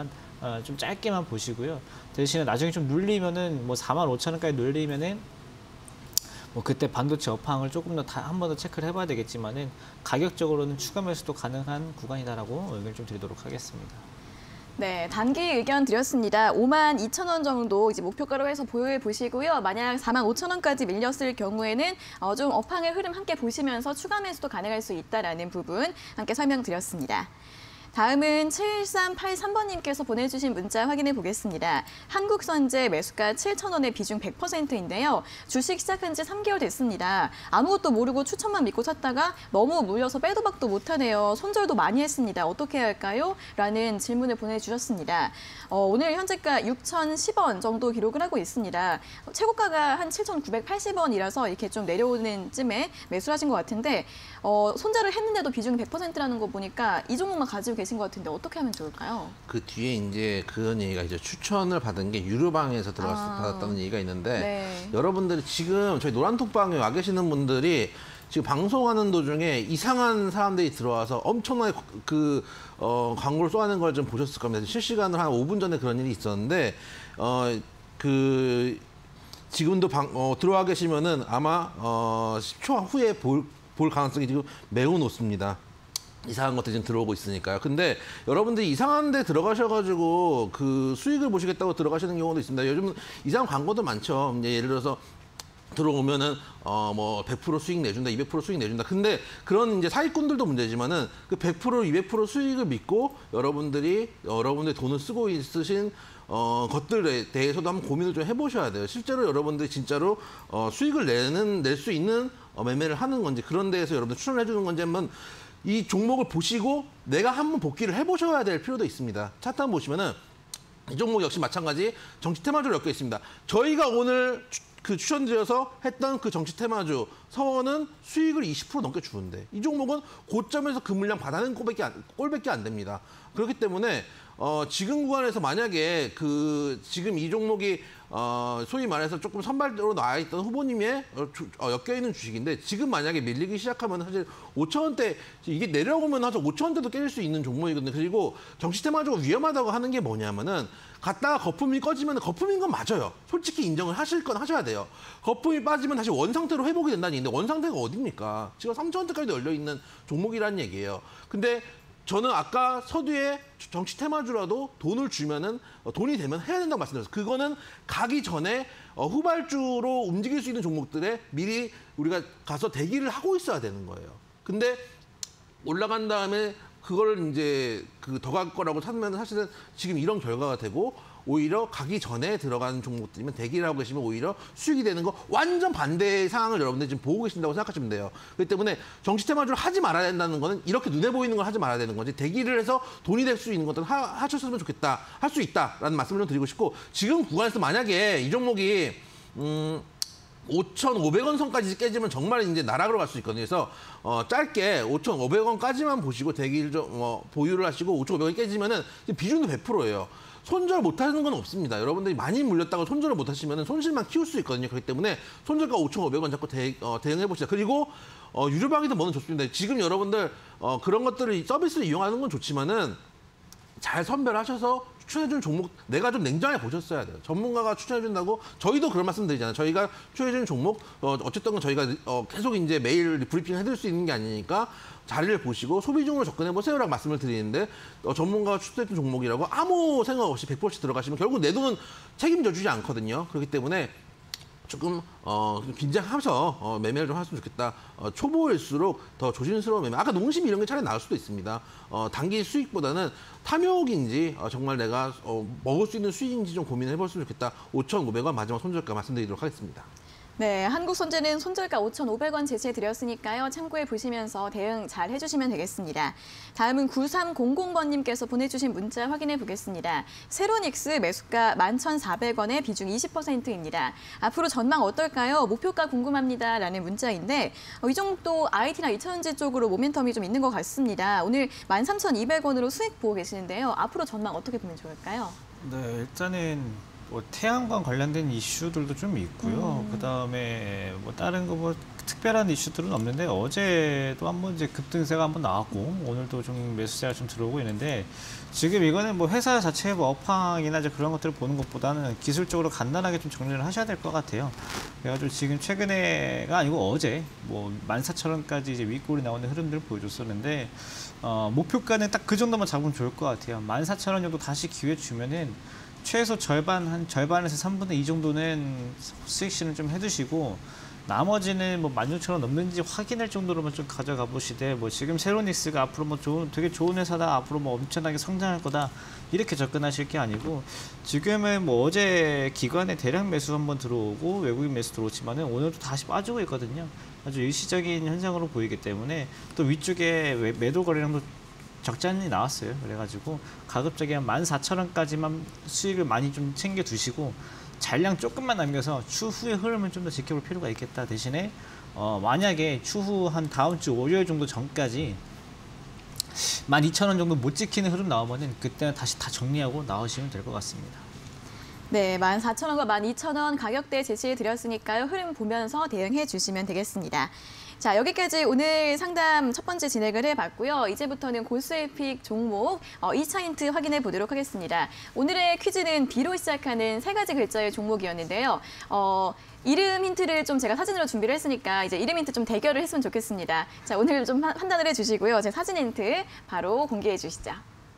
어, 좀 짧게만 보시고요. 대신에 나중에 좀 눌리면은 뭐 사만 오천 원까지 눌리면은 뭐 그때 반도체 업황을 조금 더 한 번 더 체크를 해봐야 되겠지만은 가격적으로는 추가 매수도 가능한 구간이다라고 의견을 좀 드리도록 하겠습니다. 네, 단기 의견 드렸습니다. 오만 이천 원 정도 이제 목표가로 해서 보유해 보시고요. 만약 사만 오천 원까지 밀렸을 경우에는 어, 좀 업황의 흐름 함께 보시면서 추가 매수도 가능할 수 있다라는 부분 함께 설명드렸습니다. 다음은 칠삼팔삼 번님께서 보내주신 문자 확인해 보겠습니다. 한국선제 매수가 칠천 원의 비중 백 퍼센트인데요. 주식 시작한 지 삼 개월 됐습니다. 아무것도 모르고 추천만 믿고 샀다가 너무 물려서 빼도 박도 못하네요. 손절도 많이 했습니다. 어떻게 해야 할까요? 라는 질문을 보내주셨습니다. 어, 오늘 현재가 육천십 원 정도 기록을 하고 있습니다. 최고가가 한 칠천구백팔십 원이라서 이렇게 좀 내려오는 쯤에 매수를 하신 것 같은데 어, 손절을 했는데도 비중이 백 퍼센트라는 거 보니까 이 종목만 가지고 계신 것 같은데 어떻게 하면 좋을까요? 그 뒤에 이제 그런 얘기가 이제 추천을 받은 게 유료방에서 들어갔 아, 받았다는 얘기가 있는데 네. 여러분들이 지금 저희 노란톡방에 와 계시는 분들이 지금 방송하는 도중에 이상한 사람들이 들어와서 엄청나게 그 어, 광고를 쏘아낸 걸 좀 보셨을 겁니다. 실시간으로 한 오 분 전에 그런 일이 있었는데 어, 그 지금도 방, 어, 들어와 계시면은 아마 어, 십 초 후에 볼, 볼 가능성이 지금 매우 높습니다. 이상한 것들이 지금 들어오고 있으니까요. 근데 여러분들이 이상한 데 들어가셔가지고 그 수익을 보시겠다고 들어가시는 경우도 있습니다. 요즘 이상한 광고도 많죠. 이제 예를 들어서 들어오면은 어 뭐 백 퍼센트 수익 내준다, 이백 퍼센트 수익 내준다. 근데 그런 이제 사기꾼들도 문제지만은 그 백 퍼센트, 이백 퍼센트 수익을 믿고 여러분들이 여러분들의 돈을 쓰고 있으신 어 것들에 대해서도 한번 고민을 좀 해보셔야 돼요. 실제로 여러분들이 진짜로 어 수익을 내는 낼 수 있는 어 매매를 하는 건지 그런 데에서 여러분들 추천을 해주는 건지 한번 이 종목을 보시고 내가 한번 복귀를 해보셔야 될 필요도 있습니다. 차트 한번 보시면은 이 종목 역시 마찬가지 정치 테마주로 엮여 있습니다. 저희가 오늘 추, 그 추천드려서 했던 그 정치 테마주 서원은 수익을 이십 퍼센트 넘게 주는데 이 종목은 고점에서 그 물량 받아낸 꼴밖에 안, 꼴밖에 안 됩니다. 그렇기 때문에 어, 지금 구간에서 만약에 그 지금 이 종목이 어, 소위 말해서 조금 선발적으로 나와 있던 후보님의 어, 주, 어, 엮여 있는 주식인데 지금 만약에 밀리기 시작하면 사실 오천 원대 이게 내려오면 사실 오천 원대도 깨질 수 있는 종목이거든요. 그리고 정치 테마적으로 위험하다고 하는 게 뭐냐면은 갔다가 거품이 꺼지면 거품인 건 맞아요. 솔직히 인정을 하실 건 하셔야 돼요. 거품이 빠지면 다시 원 상태로 회복이 된다는 얘기인데 원 상태가 어딥니까? 지금 삼천 원대까지도 열려 있는 종목이라는 얘기예요. 근데 저는 아까 서두에 정치 테마주라도 돈을 주면은 돈이 되면 해야 된다고 말씀드렸어요. 그거는 가기 전에 후발주로 움직일 수 있는 종목들에 미리 우리가 가서 대기를 하고 있어야 되는 거예요. 근데 올라간 다음에 그걸 이제 그 더 갈 거라고 찾으면 사실은 지금 이런 결과가 되고 오히려 가기 전에 들어가는 종목들이면 대기를 하고 계시면 오히려 수익이 되는 거 완전 반대의 상황을 여러분들이 지금 보고 계신다고 생각하시면 돼요. 그렇기 때문에 정치 테마주를 하지 말아야 된다는 거는 이렇게 눈에 보이는 걸 하지 말아야 되는 거지 대기를 해서 돈이 될 수 있는 것들은 하, 하셨으면 좋겠다. 할 수 있다라는 말씀을 좀 드리고 싶고 지금 구간에서 만약에 이 종목이 음 오천오백 원 선까지 깨지면 정말 이제 나락으로 갈 수 있거든요. 그래서 어, 짧게 오천오백 원까지만 보시고 대기를 좀 어, 보유를 하시고 오천오백 원이 깨지면은 비중도 백 퍼센트예요. 손절 못하는 건 없습니다. 여러분들이 많이 물렸다고 손절을 못하시면 손실만 키울 수 있거든요. 그렇기 때문에 손절가 오천오백 원 잡고 대, 어, 대응해보시다. 그리고 어, 유료방이든 뭐든 좋습니다. 지금 여러분들 어, 그런 것들을 서비스를 이용하는 건 좋지만은 잘 선별하셔서 추천해준 종목 내가 좀 냉정하게 보셨어야 돼요. 전문가가 추천해준다고 저희도 그런 말씀 드리잖아요. 저희가 추천해준 종목 어, 어쨌든 저희가 어, 계속 이제 매일 브리핑 해드릴 수 있는 게 아니니까 자리를 보시고 소비중으로 접근해보세요라고 말씀을 드리는데 어, 전문가가 추천해준 종목이라고 아무 생각 없이 백 퍼센트 들어가시면 결국 내 돈은 책임져 주지 않거든요. 그렇기 때문에 조금 어, 긴장하면서 어, 매매를 좀 했으면 좋겠다. 어, 초보일수록 더 조심스러운 매매. 아까 농심 이런 게 차라리 나을 수도 있습니다. 어, 단기 수익보다는 탐욕인지 어, 정말 내가 어, 먹을 수 있는 수익인지 좀 고민해봤으면 좋겠다. 오천오백 원 마지막 손절가 말씀드리도록 하겠습니다. 네, 한국선제는 손절가 오천오백 원 제시해드렸으니까요. 참고해 보시면서 대응 잘 해주시면 되겠습니다. 다음은 구삼공공 번님께서 보내주신 문자 확인해 보겠습니다. 세로닉스 매수가 만 천사백 원에 비중 이십 퍼센트입니다. 앞으로 전망 어떨까요? 목표가 궁금합니다. 라는 문자인데 어, 이 정도 아이티나 이차전지 쪽으로 모멘텀이 좀 있는 것 같습니다. 오늘 만 삼천이백 원으로 수익 보고 계시는데요. 앞으로 전망 어떻게 보면 좋을까요? 네, 일단은 뭐 태양광 관련된 이슈들도 좀 있고요. 음. 그다음에 뭐 다른 거 뭐 특별한 이슈들은 없는데 어제도 한번 이제 급등세가 한번 나왔고 오늘도 좀 매수세가 좀 들어오고 있는데 지금 이거는 뭐 회사 자체의 뭐 업황이나 이제 그런 것들을 보는 것보다는 기술적으로 간단하게 좀 정리를 하셔야 될 것 같아요. 그래가지고 지금 최근에가 아니고 어제 뭐 만 사천 원까지 이제 윗골이 나오는 흐름들을 보여줬었는데 어, 목표가는 딱 그 정도만 잡으면 좋을 것 같아요. 만 사천 원 정도 다시 기회 주면은 최소 절반, 한 절반에서 삼분의 이 정도는 수익 실현 좀 해두시고 나머지는 뭐 만 육천 원 넘는지 확인할 정도로만 좀 가져가 보시되 뭐 지금 세로닉스가 앞으로 뭐 좋은, 되게 좋은 회사다, 앞으로 뭐 엄청나게 성장할 거다 이렇게 접근하실 게 아니고 지금은 뭐 어제 기관에 대량 매수 한번 들어오고 외국인 매수 들어오지만은 오늘도 다시 빠지고 있거든요. 아주 일시적인 현상으로 보이기 때문에 또 위쪽에 매도 거래량도 적지 않니 나왔어요. 그래가지고 가급적이 한 만 사천 원까지만 수익을 많이 좀 챙겨 두시고 잔량 조금만 남겨서 추후의 흐름을 좀 더 지켜볼 필요가 있겠다. 대신에 어, 만약에 추후 한 다음 주 월요일 정도 전까지 만 이천 원 정도 못 지키는 흐름 나오면은 그때는 다시 다 정리하고 나오시면 될 것 같습니다. 네, 만 사천 원과 만 이천 원 가격대 제시해 드렸으니까요. 흐름 보면서 대응해 주시면 되겠습니다. 자, 여기까지 오늘 상담 첫 번째 진행을 해봤고요. 이제부터는 고수의 픽 종목 어, 이 차 힌트 확인해 보도록 하겠습니다. 오늘의 퀴즈는 B로 시작하는 세 가지 글자의 종목이었는데요. 어, 이름 힌트를 좀 제가 사진으로 준비를 했으니까 이제 이름 힌트 좀 대결을 했으면 좋겠습니다. 자, 오늘 좀 판단을 해주시고요. 제 사진 힌트 바로 공개해 주시죠.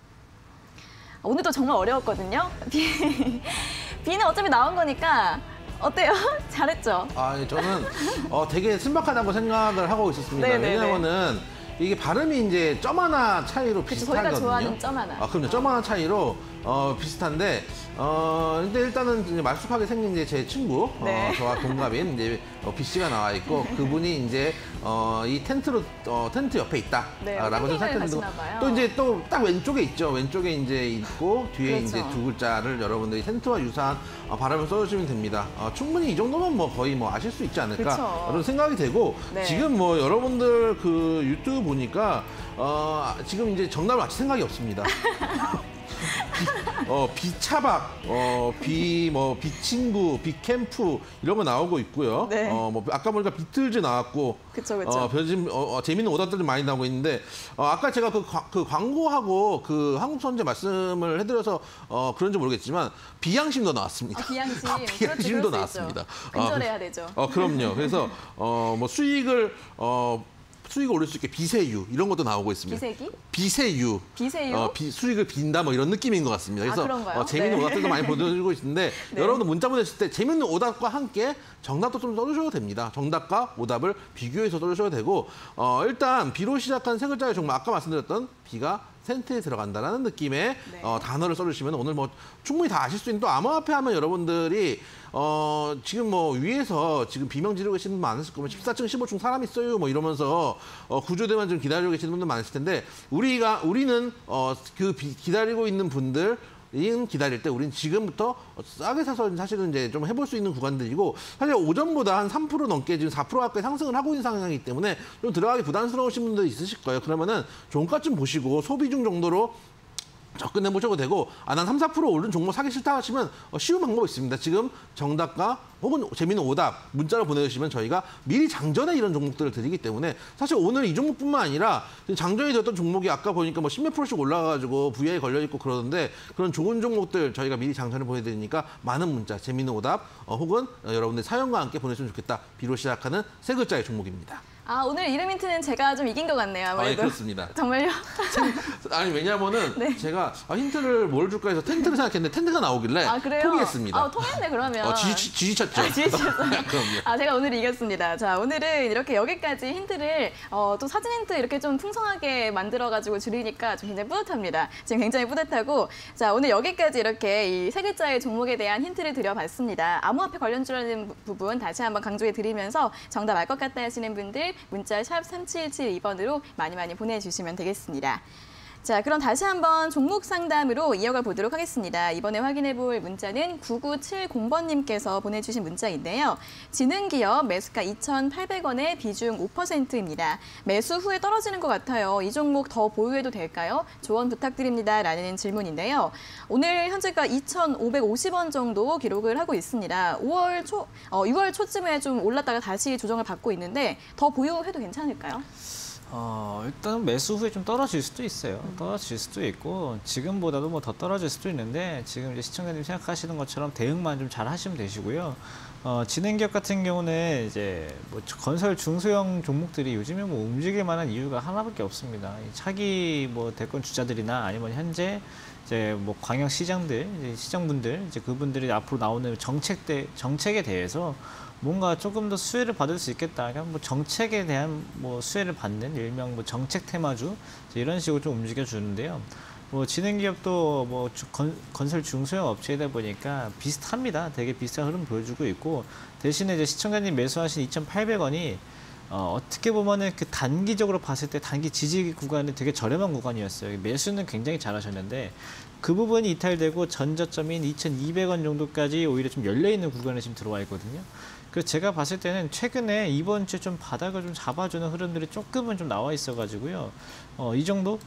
오늘도 정말 어려웠거든요. B, B는 어차피 나온 거니까 어때요? 잘했죠? 아, 예, 저는 어, 되게 신박하다고 생각을 하고 있었습니다. 네네네. 왜냐면은 이게 발음이 이제 점 하나 차이로 그쵸, 비슷하거든요. 저희가 좋아하는 점 하나. 아, 그럼요. 점 하나 차이로 어, 비슷한데, 어, 근데 일단은 이제 말쑥하게 생긴 이제 제 친구, 네. 어, 저와 동갑인 이제 어, B 씨가 나와 있고, 그분이 이제 어, 이 텐트로 어, 텐트 옆에 있다. 네, 아, 라고 캠핑을 생각했는데 가시나 봐요. 또 이제 또 딱 왼쪽에 있죠. 왼쪽에 이제 있고 뒤에 그렇죠. 이제 두 글자를 여러분들이 텐트와 유사한 어, 발음을 써주시면 됩니다. 어, 충분히 이 정도면 뭐 거의 뭐 아실 수 있지 않을까 그쵸. 그런 생각이 되고 네. 지금 뭐 여러분들 그 유튜브 보니까 어, 지금 이제 정답을 맞힐 생각이 없습니다. 비, 어, 비차박, 어, 비, 뭐, 비친구, 비캠프 이런 거 나오고 있고요. 네. 어, 뭐, 아까 보니까 비틀즈 나왔고. 그쵸, 그쵸. 어, 별진, 어, 어, 재밌는 오답들이 많이 나오고 있는데, 어, 아까 제가 그, 과- 그 광고하고 그 한국선제 말씀을 해드려서 어, 그런지 모르겠지만, 비양심도 나왔습니다. 아, 비양심. 아, 그렇죠, 비양심도 그럴 수 나왔습니다. 있죠. 근절해야 어, 그- 되죠. 어, 그럼요. 그래서, 어, 뭐, 수익을, 어, 수익을 올릴 수 있게 비세유 이런 것도 나오고 있습니다. 비세기? 비세유. 비세유? 어, 비, 수익을 빈다 뭐 이런 느낌인 것 같습니다. 그래서 아, 그런가요? 어, 재밌는 네. 오답들도 많이 보내주고 있는데 네. 여러분들 문자 보내실 때 재밌는 오답과 함께 정답도 좀 써주셔도 됩니다. 정답과 오답을 비교해서 써주셔도 되고 어, 일단 비로 시작한 세 글자의 종목 아까 말씀드렸던 비가 텐트에 들어간다라는 느낌의 네. 어, 단어를 써주시면 오늘 뭐 충분히 다 아실 수 있는 또 암호화폐 하면 여러분들이 어, 지금 뭐 위에서 지금 비명 지르고 계시는 분 많으실 거면 십사 층, 십오 층 사람 있어요 뭐 이러면서 어, 구조대만 좀 기다리고 계시는 분들 많으실 텐데 우리가 우리는 어, 그 비, 기다리고 있는 분들 인 기다릴 때 우리는 지금부터 싸게 사서 사실은 이제 좀 해볼 수 있는 구간들이고 사실 오전보다 한 삼 퍼센트 넘게 지금 사 퍼센트 가까이 상승을 하고 있는 상황이기 때문에 좀 들어가기 부담스러우신 분들 있으실 거예요. 그러면은 종가 좀 보시고 소비 중 정도로 접근해 보셔도 되고 아, 난 삼, 사 퍼센트 오른 종목 사기 싫다 하시면 어, 쉬운 방법이 있습니다. 지금 정답과 혹은 재미있는 오답 문자로 보내주시면 저희가 미리 장전에 이런 종목들을 드리기 때문에 사실 오늘 이 종목뿐만 아니라 장전이 되었던 종목이 아까 보니까 뭐 십몇 프로씩 올라가가지고 브이아이 걸려있고 그러는데 그런 좋은 종목들 저희가 미리 장전을 보내드리니까 많은 문자, 재미있는 오답 어, 혹은 어, 여러분들 사연과 함께 보내주시면 좋겠다. 비로 시작하는 세 글자의 종목입니다. 아, 오늘 이름 힌트는 제가 좀 이긴 것 같네요. 아, 예, 아무래도. 그렇습니다. 정말요? 아니 왜냐하면은 네. 제가 아, 힌트를 뭘 줄까 해서 텐트를 생각했는데 텐트가 나오길래 아, 그래요? 포기했습니다. 아, 통했네, 그러면. 어, 지지, 지지쳤죠. 아, 지지쳤어요. 그럼요. 아, 제가 오늘 이겼습니다. 자, 오늘은 이렇게 여기까지 힌트를 어, 또 사진 힌트 이렇게 좀 풍성하게 만들어가지고 줄이니까 좀 굉장히 뿌듯합니다. 지금 굉장히 뿌듯하고 자, 오늘 여기까지 이렇게 이 세 글자의 종목에 대한 힌트를 드려봤습니다. 암호화폐 관련주라는 부분 다시 한번 강조해 드리면서 정답 알 것 같다 하시는 분들 문자 샵 삼칠칠이 번으로 많이 많이 보내주시면 되겠습니다. 자, 그럼 다시 한번 종목 상담으로 이어가 보도록 하겠습니다. 이번에 확인해 볼 문자는 구구칠공 번님께서 보내주신 문자인데요. 지능기업 매수가 이천팔백 원에 비중 오 퍼센트입니다. 매수 후에 떨어지는 것 같아요. 이 종목 더 보유해도 될까요? 조언 부탁드립니다. 라는 질문인데요. 오늘 현재가 이천오백오십 원 정도 기록을 하고 있습니다. 오월 초, 어, 유월 초쯤에 좀 올랐다가 다시 조정을 받고 있는데 더 보유해도 괜찮을까요? 어, 일단 매수 후에 좀 떨어질 수도 있어요. 떨어질 수도 있고 지금보다도 뭐 더 떨어질 수도 있는데 지금 이제 시청자님 생각하시는 것처럼 대응만 좀 잘 하시면 되시고요. 어, 진행기업 같은 경우는 이제 뭐 건설 중소형 종목들이 요즘에 뭐 움직일 만한 이유가 하나밖에 없습니다. 이 차기 뭐 대권 주자들이나 아니면 현재 이제 뭐 광역 시장들, 이제 시장분들, 이제 그분들이 앞으로 나오는 정책대 정책에 대해서 뭔가 조금 더 수혜를 받을 수 있겠다. 그냥 뭐 정책에 대한 뭐 수혜를 받는 일명 뭐 정책 테마주 이런 식으로 좀 움직여 주는데요. 뭐 진행기업도 뭐 건, 건설 중소형 업체이다 보니까 비슷합니다. 되게 비슷한 흐름 보여주고 있고 대신에 이제 시청자님 매수하신 이천팔백 원이 어, 어떻게 보면은 그 단기적으로 봤을 때 단기 지지 구간이 되게 저렴한 구간이었어요. 매수는 굉장히 잘하셨는데 그 부분이 이탈되고 전저점인 이천이백 원 정도까지 오히려 좀 열려있는 구간에 지금 들어와 있거든요. 그래서 제가 봤을 때는 최근에 이번 주에 좀 바닥을 좀 잡아주는 흐름들이 조금은 좀 나와 있어가지고요. 어, 이 정도?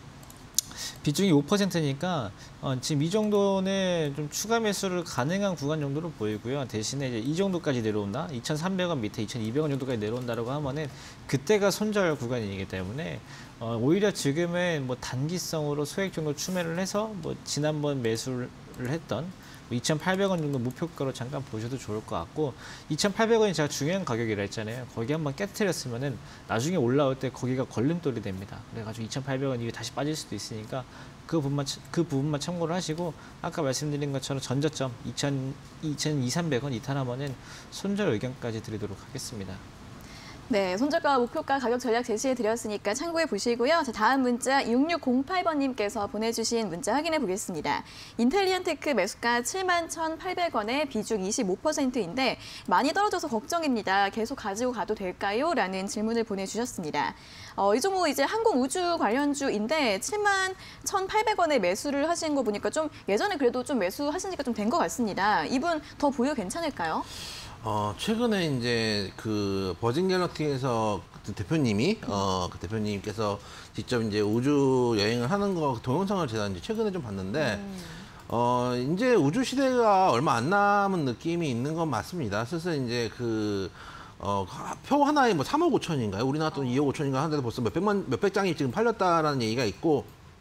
비중이 오 퍼센트니까 어, 지금 이 정도는 좀 추가 매수를 가능한 구간 정도로 보이고요. 대신에 이제 이 정도까지 내려온다. 이천삼백 원 밑에 이천이백 원 정도까지 내려온다라고 하면은 그때가 손절 구간이기 때문에 어, 오히려 지금은 뭐 단기성으로 소액 정도 추매를 해서 뭐 지난번 매수를 했던 이천팔백 원 정도 목표가로 잠깐 보셔도 좋을 것 같고 이천팔백 원이 제가 중요한 가격이라 했잖아요. 거기 한번 깨트렸으면은 나중에 올라올 때 거기가 걸림돌이 됩니다. 그래가지고 이천팔백 원 이후에 다시 빠질 수도 있으니까 그 부분만 그 부분만 참고를 하시고 아까 말씀드린 것처럼 전저점 이천, 이천이백 원 이탈하면은 손절 의견까지 드리도록 하겠습니다. 네, 손절가, 목표가, 가격 전략 제시해 드렸으니까 참고해 보시고요. 자, 다음 문자 육육공팔 번님께서 보내주신 문자 확인해 보겠습니다. 인텔리언테크 매수가 칠만 천팔백 원에 비중 이십오 퍼센트인데 많이 떨어져서 걱정입니다. 계속 가지고 가도 될까요? 라는 질문을 보내주셨습니다. 어, 이 종목 이제 항공우주 관련주인데 칠만 천팔백 원에 매수를 하신 거 보니까 좀 예전에 그래도 좀 매수하신 지가 좀 된 것 같습니다. 이분 더 보유 괜찮을까요? 어, 최근에 이제 그 버진 갤럭시에서 그 대표님이, 어, 그 대표님께서 직접 이제 우주 여행을 하는 거 동영상을 제가 이제 최근에 좀 봤는데, 음. 어, 이제 우주 시대가 얼마 안 남은 느낌이 있는 건 맞습니다. 그래서 이제 그, 어, 표 하나에 뭐 삼억 오천인가요? 우리나라 돈 이억 오천인가 하는데도 벌써 몇백만, 몇백 장이 지금 팔렸다라는 얘기가 있고,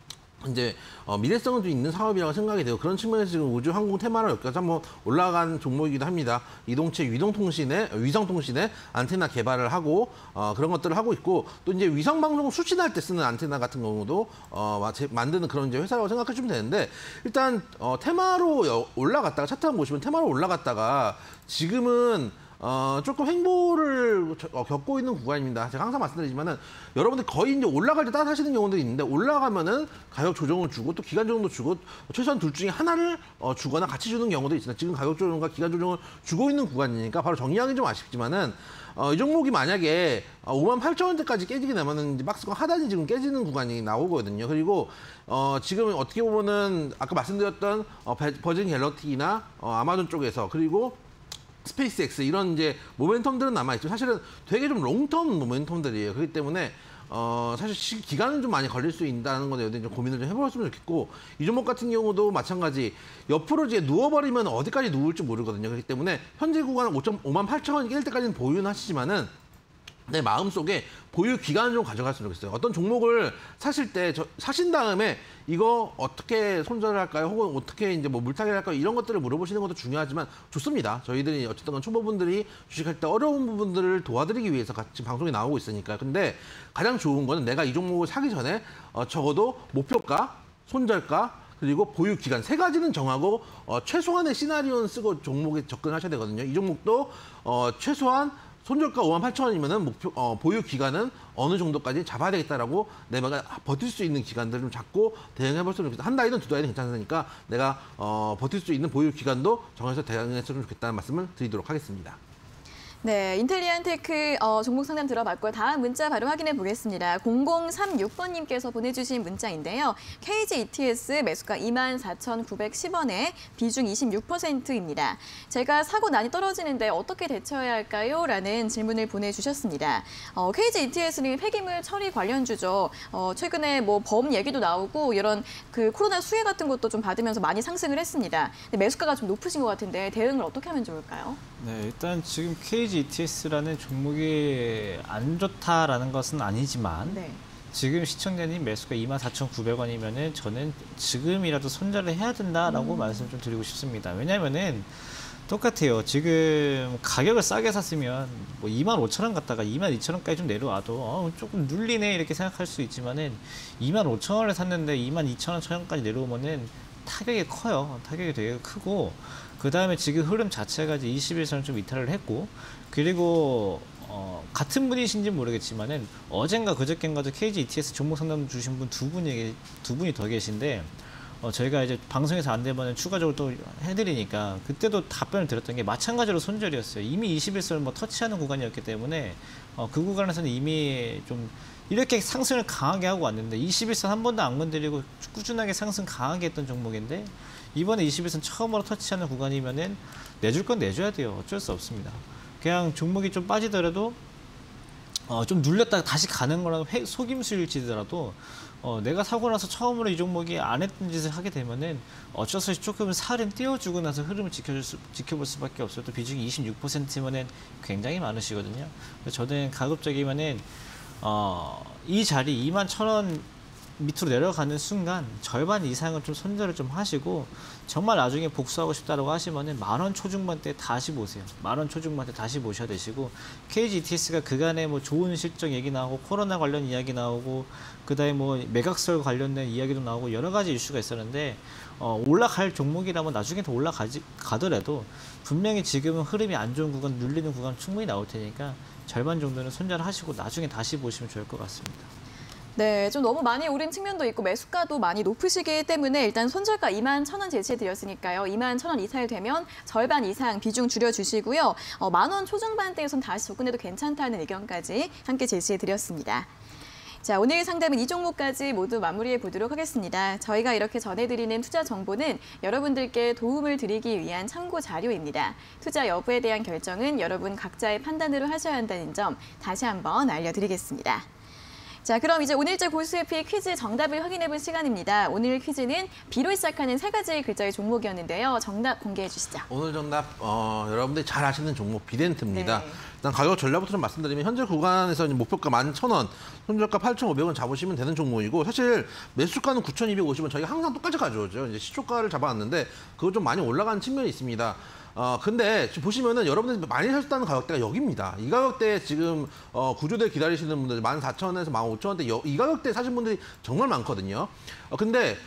이제 어, 미래성은 좀 있는 사업이라고 생각이 돼요. 그런 측면에서 지금 우주 항공 테마를 엮여서 한번 올라간 종목이기도 합니다. 이동체 위동통신에 위성통신에 안테나 개발을 하고 어, 그런 것들을 하고 있고 또 이제 위성 방송 수신할 때 쓰는 안테나 같은 경우도 어, 만드는 그런 이제 회사라고 생각하시면 되는데 일단 어, 테마로 올라갔다가 차트 한번 보시면 테마로 올라갔다가 지금은 어, 조금 횡보를 어, 겪고 있는 구간입니다. 제가 항상 말씀드리지만은 여러분들 거의 이제 올라갈 때 따라 하시는 경우도 있는데 올라가면은 가격 조정을 주고 또 기간 조정도 주고 최소한 둘 중에 하나를 어, 주거나 같이 주는 경우도 있습니다. 지금 가격 조정과 기간 조정을 주고 있는 구간이니까 바로 정리하기 좀 아쉽지만은 어, 이 종목이 만약에 오만 팔천 원대까지 깨지게 되면은 이제 박스권 하단이 지금 깨지는 구간이 나오거든요. 그리고 어, 지금 어떻게 보면은 아까 말씀드렸던 어, 버진 갤럭시나 어, 아마존 쪽에서 그리고 스페이스X 이런 이제 모멘텀들은 남아있죠. 사실은 되게 좀 롱텀 모멘텀들이에요. 그렇기 때문에 어 사실 시, 기간은 좀 많이 걸릴 수 있다는 건데 좀 고민을 좀 해보셨으면 좋겠고 이 종목 같은 경우도 마찬가지 옆으로 이제 누워버리면 어디까지 누울지 모르거든요. 그렇기 때문에 현재 구간은 오만 팔천 원이 깰 때까지는 보유는 하시지만은 내 마음속에 보유 기간을 좀 가져갔으면 좋겠어요. 어떤 종목을 사실 때 저, 사신 다음에 이거 어떻게 손절을 할까요? 혹은 어떻게 이제 뭐 물타기를 할까요? 이런 것들을 물어보시는 것도 중요하지만 좋습니다. 저희들이 어쨌든 간 초보분들이 주식할 때 어려운 부분들을 도와드리기 위해서 같이 방송에 나오고 있으니까. 근데 가장 좋은 거는 내가 이 종목을 사기 전에 어, 적어도 목표가, 손절가, 그리고 보유 기간 세 가지는 정하고 어, 최소한의 시나리오는 쓰고 종목에 접근하셔야 되거든요. 이 종목도 어, 최소한 손절가 오만 팔천 원이면은 목표 어, 보유 기간은 어느 정도까지 잡아야 되겠다라고 내가 버틸 수 있는 기간들을 좀 잡고 대응해볼 수 있는 한 달이든 두 달이든 괜찮으니까 내가 어, 버틸 수 있는 보유 기간도 정해서 대응했으면 좋겠다는 말씀을 드리도록 하겠습니다. 네, 인텔리안테크 어, 종목 상담 들어봤고요. 다음 문자 바로 확인해 보겠습니다. 공공삼육 번님께서 보내주신 문자인데요. 케이지 이티에스 매수가 이만 사천구백십 원에 비중 이십육 퍼센트입니다. 제가 사고 난이 떨어지는데 어떻게 대처해야 할까요? 라는 질문을 보내주셨습니다. 어, 케이지 이티에스는 폐기물 처리 관련주죠. 어, 최근에 뭐 범 얘기도 나오고 이런 그 코로나 수혜 같은 것도 좀 받으면서 많이 상승을 했습니다. 근데 매수가가 좀 높으신 것 같은데 대응을 어떻게 하면 좋을까요? 네, 일단 지금 케이지 이티에스라는 종목이 안 좋다라는 것은 아니지만 네. 지금 시청자님 매수가 이만 사천구백 원이면은 저는 지금이라도 손절을 해야 된다라고 음. 말씀 좀 드리고 싶습니다. 왜냐면은 똑같아요. 지금 가격을 싸게 샀으면 뭐 이만 오천 원 갔다가 이만 이천 원까지 좀 내려와도 어, 조금 눌리네 이렇게 생각할 수 있지만은 이만 오천 원을 샀는데 이만 이천 원, 천 원까지 내려오면은 타격이 커요. 타격이 되게 크고 그 다음에 지금 흐름 자체가 이제 이십 일선을 좀 이탈을 했고 그리고 어, 같은 분이신지 모르겠지만은 어젠가 그저께인가도 케이지 이티에스 종목 상담 주신 분 두 분이 두 분이 더 계신데 어, 저희가 이제 방송에서 안 되면 추가적으로 또 해드리니까 그때도 답변을 드렸던 게 마찬가지로 손절이었어요. 이미 이십 일선을 뭐 터치하는 구간이었기 때문에 어, 그 구간에서는 이미 좀 이렇게 상승을 강하게 하고 왔는데 이십 일선 한 번도 안 건드리고 꾸준하게 상승 강하게 했던 종목인데 이번에 이십 일선 처음으로 터치하는 구간이면은 내줄 건 내줘야 돼요. 어쩔 수 없습니다. 그냥 종목이 좀 빠지더라도 어, 좀 눌렸다가 다시 가는 거랑 회, 속임수일지더라도 어, 내가 사고 나서 처음으로 이 종목이 안 했던 짓을 하게 되면은 어쩔 수 없이 조금 살은 띄워주고 나서 흐름을 지켜줄 수, 지켜볼 수밖에 없어요. 또 비중이 이십육 퍼센트면은 굉장히 많으시거든요. 그래서 저는 가급적이면은 어, 이 자리 이만 천 원 밑으로 내려가는 순간 절반 이상은 좀 손절을 좀 하시고 정말 나중에 복수하고 싶다라고 하시면은 만 원 초중반대 다시 보세요. 만 원 초중반대 다시 보셔야 되시고 케이지 이티에스가 그간에 뭐 좋은 실적 얘기 나오고 코로나 관련 이야기 나오고 그다음에 뭐 매각설 관련된 이야기도 나오고 여러 가지 이슈가 있었는데 어, 올라갈 종목이라면 나중에 더 올라가지 가더라도 분명히 지금은 흐름이 안 좋은 구간 눌리는 구간 충분히 나올 테니까 절반 정도는 손절하시고 나중에 다시 보시면 좋을 것 같습니다. 네, 좀 너무 많이 오른 측면도 있고 매수가도 많이 높으시기 때문에 일단 손절가 이만 천 원 제시해드렸으니까요. 이만 천 원 이탈 되면 절반 이상 비중 줄여주시고요. 어, 만 원 초중반대에선 다시 접근해도 괜찮다는 의견까지 함께 제시해드렸습니다. 자, 오늘 상담은 이 종목까지 모두 마무리해 보도록 하겠습니다. 저희가 이렇게 전해드리는 투자 정보는 여러분들께 도움을 드리기 위한 참고 자료입니다. 투자 여부에 대한 결정은 여러분 각자의 판단으로 하셔야 한다는 점 다시 한번 알려드리겠습니다. 자, 그럼 이제 오늘자 고수에피 퀴즈 정답을 확인해 볼 시간입니다. 오늘 퀴즈는 B로 시작하는 세 가지 글자의 종목이었는데요. 정답 공개해 주시죠. 오늘 정답 어, 여러분들이 잘 아시는 종목 비덴트입니다. 네. 일단 가격 전략부터 좀 말씀드리면 현재 구간에서 목표가 만 천 원, 손절가 팔천오백 원 잡으시면 되는 종목이고 사실 매수가는 구천이백오십 원 저희가 항상 똑같이 가져오죠. 이제 시초가를 잡아왔는데 그거 좀 많이 올라가는 측면이 있습니다. 어 근데 지금 보시면은 여러분들이 많이 사셨다는 가격대가 여기입니다. 이 가격대에 지금 어 구조대 기다리시는 분들 만 사천 원에서 만 오천 원대 이 가격대에 사신 분들이 정말 많거든요. 어 근데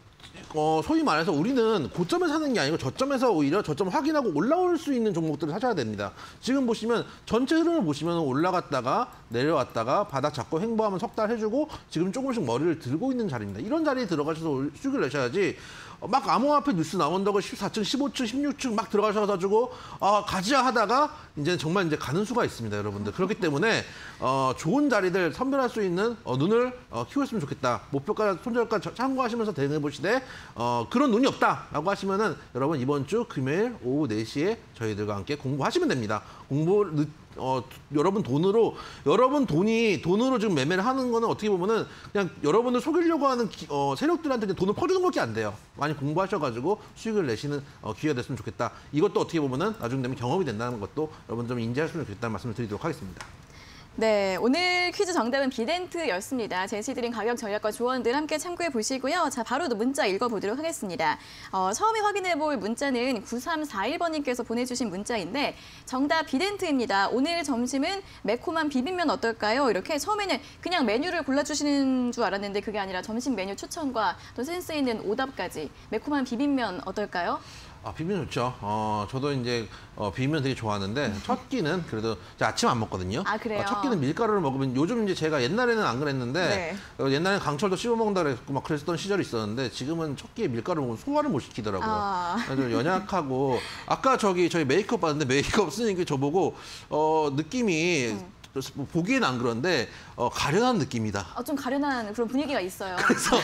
어 소위 말해서 우리는 고점에 사는 게 아니고 저점에서 오히려 저점 확인하고 올라올 수 있는 종목들을 사셔야 됩니다. 지금 보시면 전체 흐름을 보시면 올라갔다가 내려왔다가 바닥 잡고 횡보하면 석 달 해주고 지금 조금씩 머리를 들고 있는 자리입니다. 이런 자리에 들어가셔서 수익을 내셔야지 막 암호화폐 뉴스 나온다고 십사 층, 십오 층, 십육 층 막 들어가셔가지고 아 가지야 하다가 이제 정말 이제 가는 수가 있습니다, 여러분들. 그렇기 때문에 어, 좋은 자리들 선별할 수 있는 어, 눈을 어, 키웠으면 좋겠다. 목표가 손절가 참고하시면서 대응해 보시되 어, 그런 눈이 없다라고 하시면은 여러분 이번 주 금요일 오후 네 시에 저희들과 함께 공부하시면 됩니다. 공부 늦 어, 여러분 돈으로, 여러분 돈이, 돈으로 지금 매매를 하는 거는 어떻게 보면은 그냥 여러분을 속이려고 하는 기, 어, 세력들한테 돈을 퍼주는 것밖에 안 돼요. 많이 공부하셔가지고 수익을 내시는 어, 기회가 됐으면 좋겠다. 이것도 어떻게 보면은 나중 되면 경험이 된다는 것도 여러분 좀 인지하시면 좋겠다는 말씀을 드리도록 하겠습니다. 네, 오늘 퀴즈 정답은 비덴트였습니다. 제시드린 가격 전략과 조언들 함께 참고해 보시고요. 자, 바로 문자 읽어보도록 하겠습니다. 어, 처음에 확인해 볼 문자는 구삼사일 번님께서 보내주신 문자인데 정답 비덴트입니다. 오늘 점심은 매콤한 비빔면 어떨까요? 이렇게 처음에는 그냥 메뉴를 골라주시는 줄 알았는데 그게 아니라 점심 메뉴 추천과 또 센스 있는 오답까지 매콤한 비빔면 어떨까요? 아, 비빔면 좋죠. 어, 저도 이제 어, 비빔면 되게 좋아하는데 첫 끼는 그래도 아침 안 먹거든요. 아, 그래요? 어, 첫 끼는 밀가루를 먹으면 요즘 이제 제가 옛날에는 안 그랬는데 네. 어, 옛날에는 강철도 씹어 먹는다 그랬고 막 그랬던 시절이 있었는데 지금은 첫 끼에 밀가루 먹으면 소화를 못 시키더라고요. 아. 좀 연약하고 아까 저기 저희 메이크업 봤는데 메이크업 쓰는 게 저보고 어, 느낌이 음. 뭐 보기에는 안 그런데 어, 가련한 느낌이다. 어, 좀 가련한 그런 분위기가 있어요. 그래서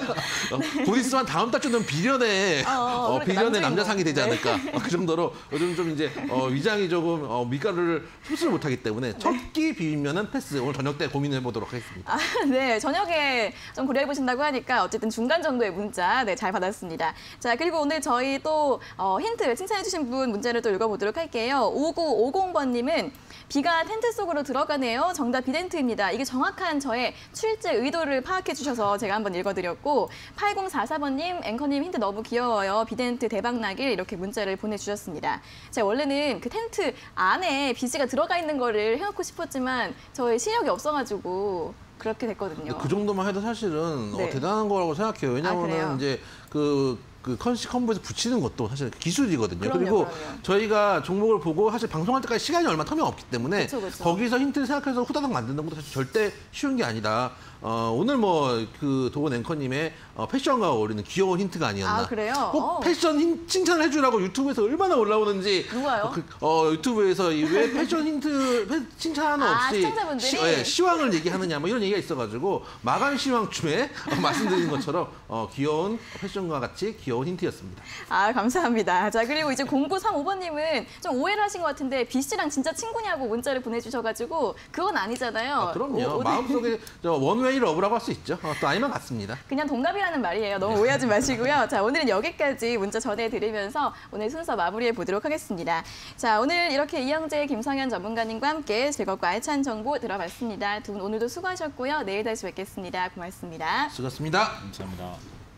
어, 곧 있으면 다음 달쯤은 비련의 어, 어, 어, 그러니까 비련의 남자인 남자상이 되지 네. 않을까. 어, 그 정도로 요즘 좀 이제 어, 위장이 조금 어, 밀가루를 흡수를 못하기 때문에 첫 끼 비빔면은 패스. 오늘 저녁 때 고민해 보도록 하겠습니다. 아, 네, 저녁에 좀 고려해 보신다고 하니까 어쨌든 중간 정도의 문자 네, 잘 받았습니다. 자, 그리고 오늘 저희 또 어, 힌트 칭찬해 주신 분 문자를 또 읽어보도록 할게요. 오구오공 번님은 비가 텐트 속으로 들어가네요. 정답 비덴트입니다. 이게 정확한 저의 출제 의도를 파악해 주셔서 제가 한번 읽어드렸고 팔공사사 번님 앵커님 힌트 너무 귀여워요. 비덴트 대박나길 이렇게 문자를 보내주셨습니다. 제가 원래는 그 텐트 안에 비지가 들어가 있는 거를 해놓고 싶었지만 저의 실력이 없어가지고 그렇게 됐거든요. 그 정도만 해도 사실은 네. 어, 대단한 거라고 생각해요. 아, 왜냐하면 그래요? 이제 그 그 컨시 컴보에서 붙이는 것도 사실 기술이거든요. 그럼요, 그리고 그럼요. 저희가 종목을 보고 사실 방송할 때까지 시간이 얼마 텀이 없기 때문에 그쵸, 그쵸. 거기서 힌트를 생각해서 후다닥 만드는 것도 사실 절대 쉬운 게 아니라 어, 오늘 뭐 그 도원 앵커님의 어, 패션과 어울리는 귀여운 힌트가 아니었나. 아, 그래요? 꼭 어. 패션 힌, 칭찬을 해주라고 유튜브에서 얼마나 올라오는지. 누가요? 어, 그, 어, 유튜브에서 이 왜 패션 힌트 패- 칭찬 하나 아, 없이 시청자분들이? 시, 예, 시황을 얘기하느냐 뭐 이런 얘기가 있어가지고 마감 시황쯤에 어, 말씀드린 것처럼 어, 귀여운 패션과 같이 귀여운 힌트였습니다. 아, 감사합니다. 자, 그리고 이제 공구삼오 번님은 좀 오해를 하신 것 같은데 비 씨랑 진짜 친구냐고 문자를 보내주셔가지고 그건 아니잖아요. 아, 그럼요. 오- 오늘 마음속에 저 원웨이 러브라고 할 수 있죠. 어, 또 아니면 같습니다. 그냥 동갑이라는 말이에요. 너무 오해하지 마시고요. 자, 오늘은 여기까지 문자 전해드리면서 오늘 순서 마무리해 보도록 하겠습니다. 자, 오늘 이렇게 이영재, 김성현 전문가님과 함께 즐겁고 알찬 정보 들어봤습니다. 두 분 오늘도 수고하셨고요. 내일 다시 뵙겠습니다. 고맙습니다. 수고하셨습니다. 감사합니다.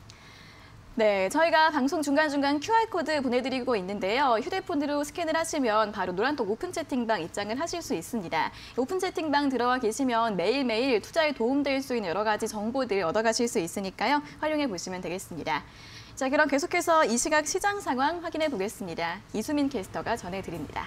네, 저희가 방송 중간중간 큐알코드 보내드리고 있는데요. 휴대폰으로 스캔을 하시면 바로 노란톡 오픈 채팅방 입장을 하실 수 있습니다. 오픈 채팅방 들어와 계시면 매일매일 투자에 도움될 수 있는 여러 가지 정보들 얻어가실 수 있으니까요. 활용해 보시면 되겠습니다. 자, 그럼 계속해서 이 시각 시장 상황 확인해 보겠습니다. 이수민 캐스터가 전해드립니다.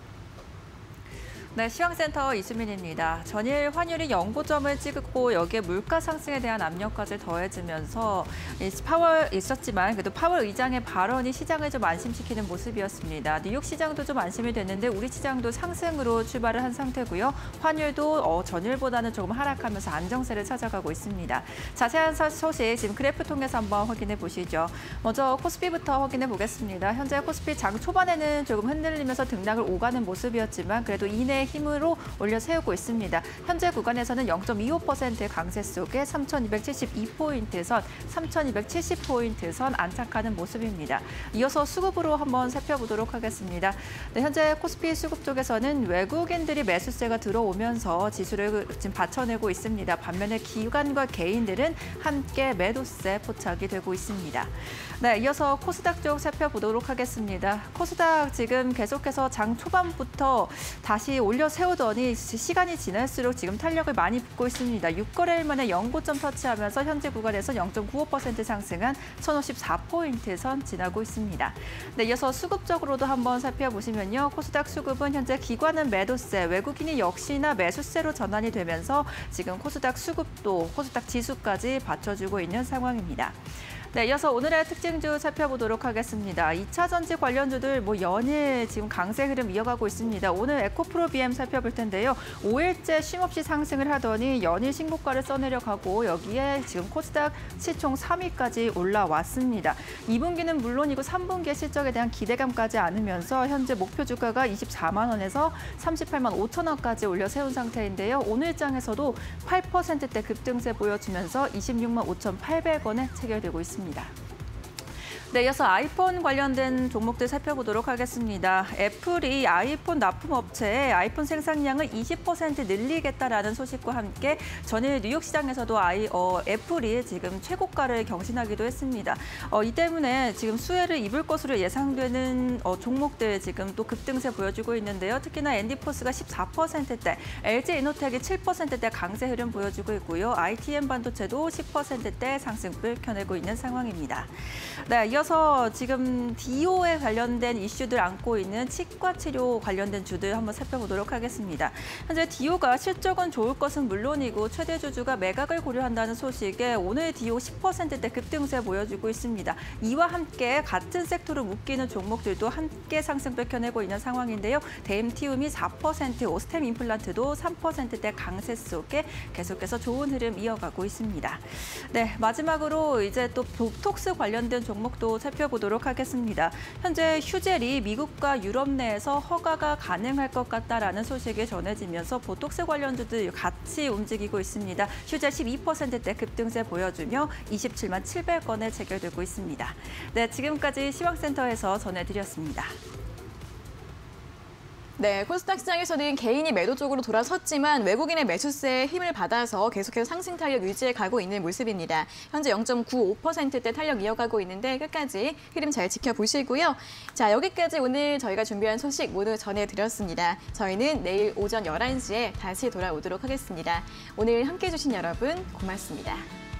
네, 시황센터 이수민입니다. 전일 환율이 영고점을 찍고 여기에 물가 상승에 대한 압력까지 더해지면서 파월 있었지만 그래도 파월 의장의 발언이 시장을 좀 안심시키는 모습이었습니다. 뉴욕 시장도 좀 안심이 됐는데 우리 시장도 상승으로 출발을 한 상태고요. 환율도 어, 전일보다는 조금 하락하면서 안정세를 찾아가고 있습니다. 자세한 소식 지금 그래프 통해서 한번 확인해 보시죠. 먼저 코스피부터 확인해 보겠습니다. 현재 코스피 장 초반에는 조금 흔들리면서 등락을 오가는 모습이었지만 그래도 이내 힘으로 올려 세우고 있습니다. 현재 구간에서는 영 점 이오 퍼센트의 강세 속에 삼천이백칠십이 포인트 선, 삼천이백칠십 포인트 선 안착하는 모습입니다. 이어서 수급으로 한번 살펴보도록 하겠습니다. 네, 현재 코스피 수급 쪽에서는 외국인들이 매수세가 들어오면서 지수를 지금 받쳐내고 있습니다. 반면에 기관과 개인들은 함께 매도세 포착이 되고 있습니다. 네, 이어서 코스닥 쪽 살펴보도록 하겠습니다. 코스닥 지금 계속해서 장 초반부터 다시 올려 세우더니 시간이 지날수록 지금 탄력을 많이 붙고 있습니다. 육 거래일 만에 영고점 터치하면서 현재 구간에서 영 점 구오 퍼센트 상승한 천오십사 포인트 선 지나고 있습니다. 네, 이어서 수급적으로도 한번 살펴보시면요. 코스닥 수급은 현재 기관은 매도세, 외국인이 역시나 매수세로 전환이 되면서 지금 코스닥 수급도 코스닥 지수까지 받쳐주고 있는 상황입니다. 네, 이어서 오늘의 특징주 살펴보도록 하겠습니다. 이 차 전지 관련주들 뭐 연일 지금 강세 흐름 이어가고 있습니다. 오늘 에코프로 비엠 살펴볼 텐데요. 오 일째 쉼없이 상승을 하더니 연일 신고가를 써내려가고 여기에 지금 코스닥 시총 삼 위까지 올라왔습니다. 이 분기는 물론이고 삼 분기의 실적에 대한 기대감까지 안으면서 현재 목표 주가가 이십사만 원에서 삼십팔만 오천 원까지 올려 세운 상태인데요. 오늘장에서도 팔 퍼센트대 급등세 보여주면서 이십육만 오천팔백 원에 체결되고 있습니다. 네, 이어서 아이폰 관련된 종목들 살펴보도록 하겠습니다. 애플이 아이폰 납품업체에 아이폰 생산량을 이십 퍼센트 늘리겠다라는 소식과 함께 전일 뉴욕 시장에서도 아이, 어, 애플이 지금 최고가를 경신하기도 했습니다. 어, 이 때문에 지금 수혜를 입을 것으로 예상되는 어, 종목들 지금 또 급등세 보여주고 있는데요. 특히나 앤디포스가 십사 퍼센트대, 엘지이노텍이 칠 퍼센트대 강세 흐름 보여주고 있고요. 아이티엠 반도체도 십 퍼센트대 상승불 켜내고 있는 상황입니다. 네, 이어 이어서 지금 디오에 관련된 이슈들 안고 있는 치과 치료 관련된 주들 한번 살펴보도록 하겠습니다. 현재 디오가 실적은 좋을 것은 물론이고 최대 주주가 매각을 고려한다는 소식에 오늘 디오 십 퍼센트대 급등세 보여주고 있습니다. 이와 함께 같은 섹터로 묶이는 종목들도 함께 상승 켜내고 있는 상황인데요. 데임티움이 사 퍼센트, 오스템 임플란트도 삼 퍼센트대 강세 속에 계속해서 좋은 흐름 이어가고 있습니다. 네, 마지막으로 이제 또 보톡스 관련된 종목도 살펴보도록 하겠습니다. 현재 휴젤이 미국과 유럽 내에서 허가가 가능할 것 같다라는 소식이 전해지면서 보톡스 관련주들 같이 움직이고 있습니다. 휴젤 십이 퍼센트대 급등세 보여주며 이십칠만 칠백 원에 체결되고 있습니다. 네, 지금까지 시황센터에서 전해드렸습니다. 네, 코스닥 시장에서는 개인이 매도 쪽으로 돌아섰지만 외국인의 매수세에 힘을 받아서 계속해서 상승 탄력 유지해 가고 있는 모습입니다. 현재 영 점 구오 퍼센트대 탄력 이어가고 있는데 끝까지 흐름 잘 지켜보시고요. 자, 여기까지 오늘 저희가 준비한 소식 모두 전해드렸습니다. 저희는 내일 오전 열한 시에 다시 돌아오도록 하겠습니다. 오늘 함께해 주신 여러분 고맙습니다.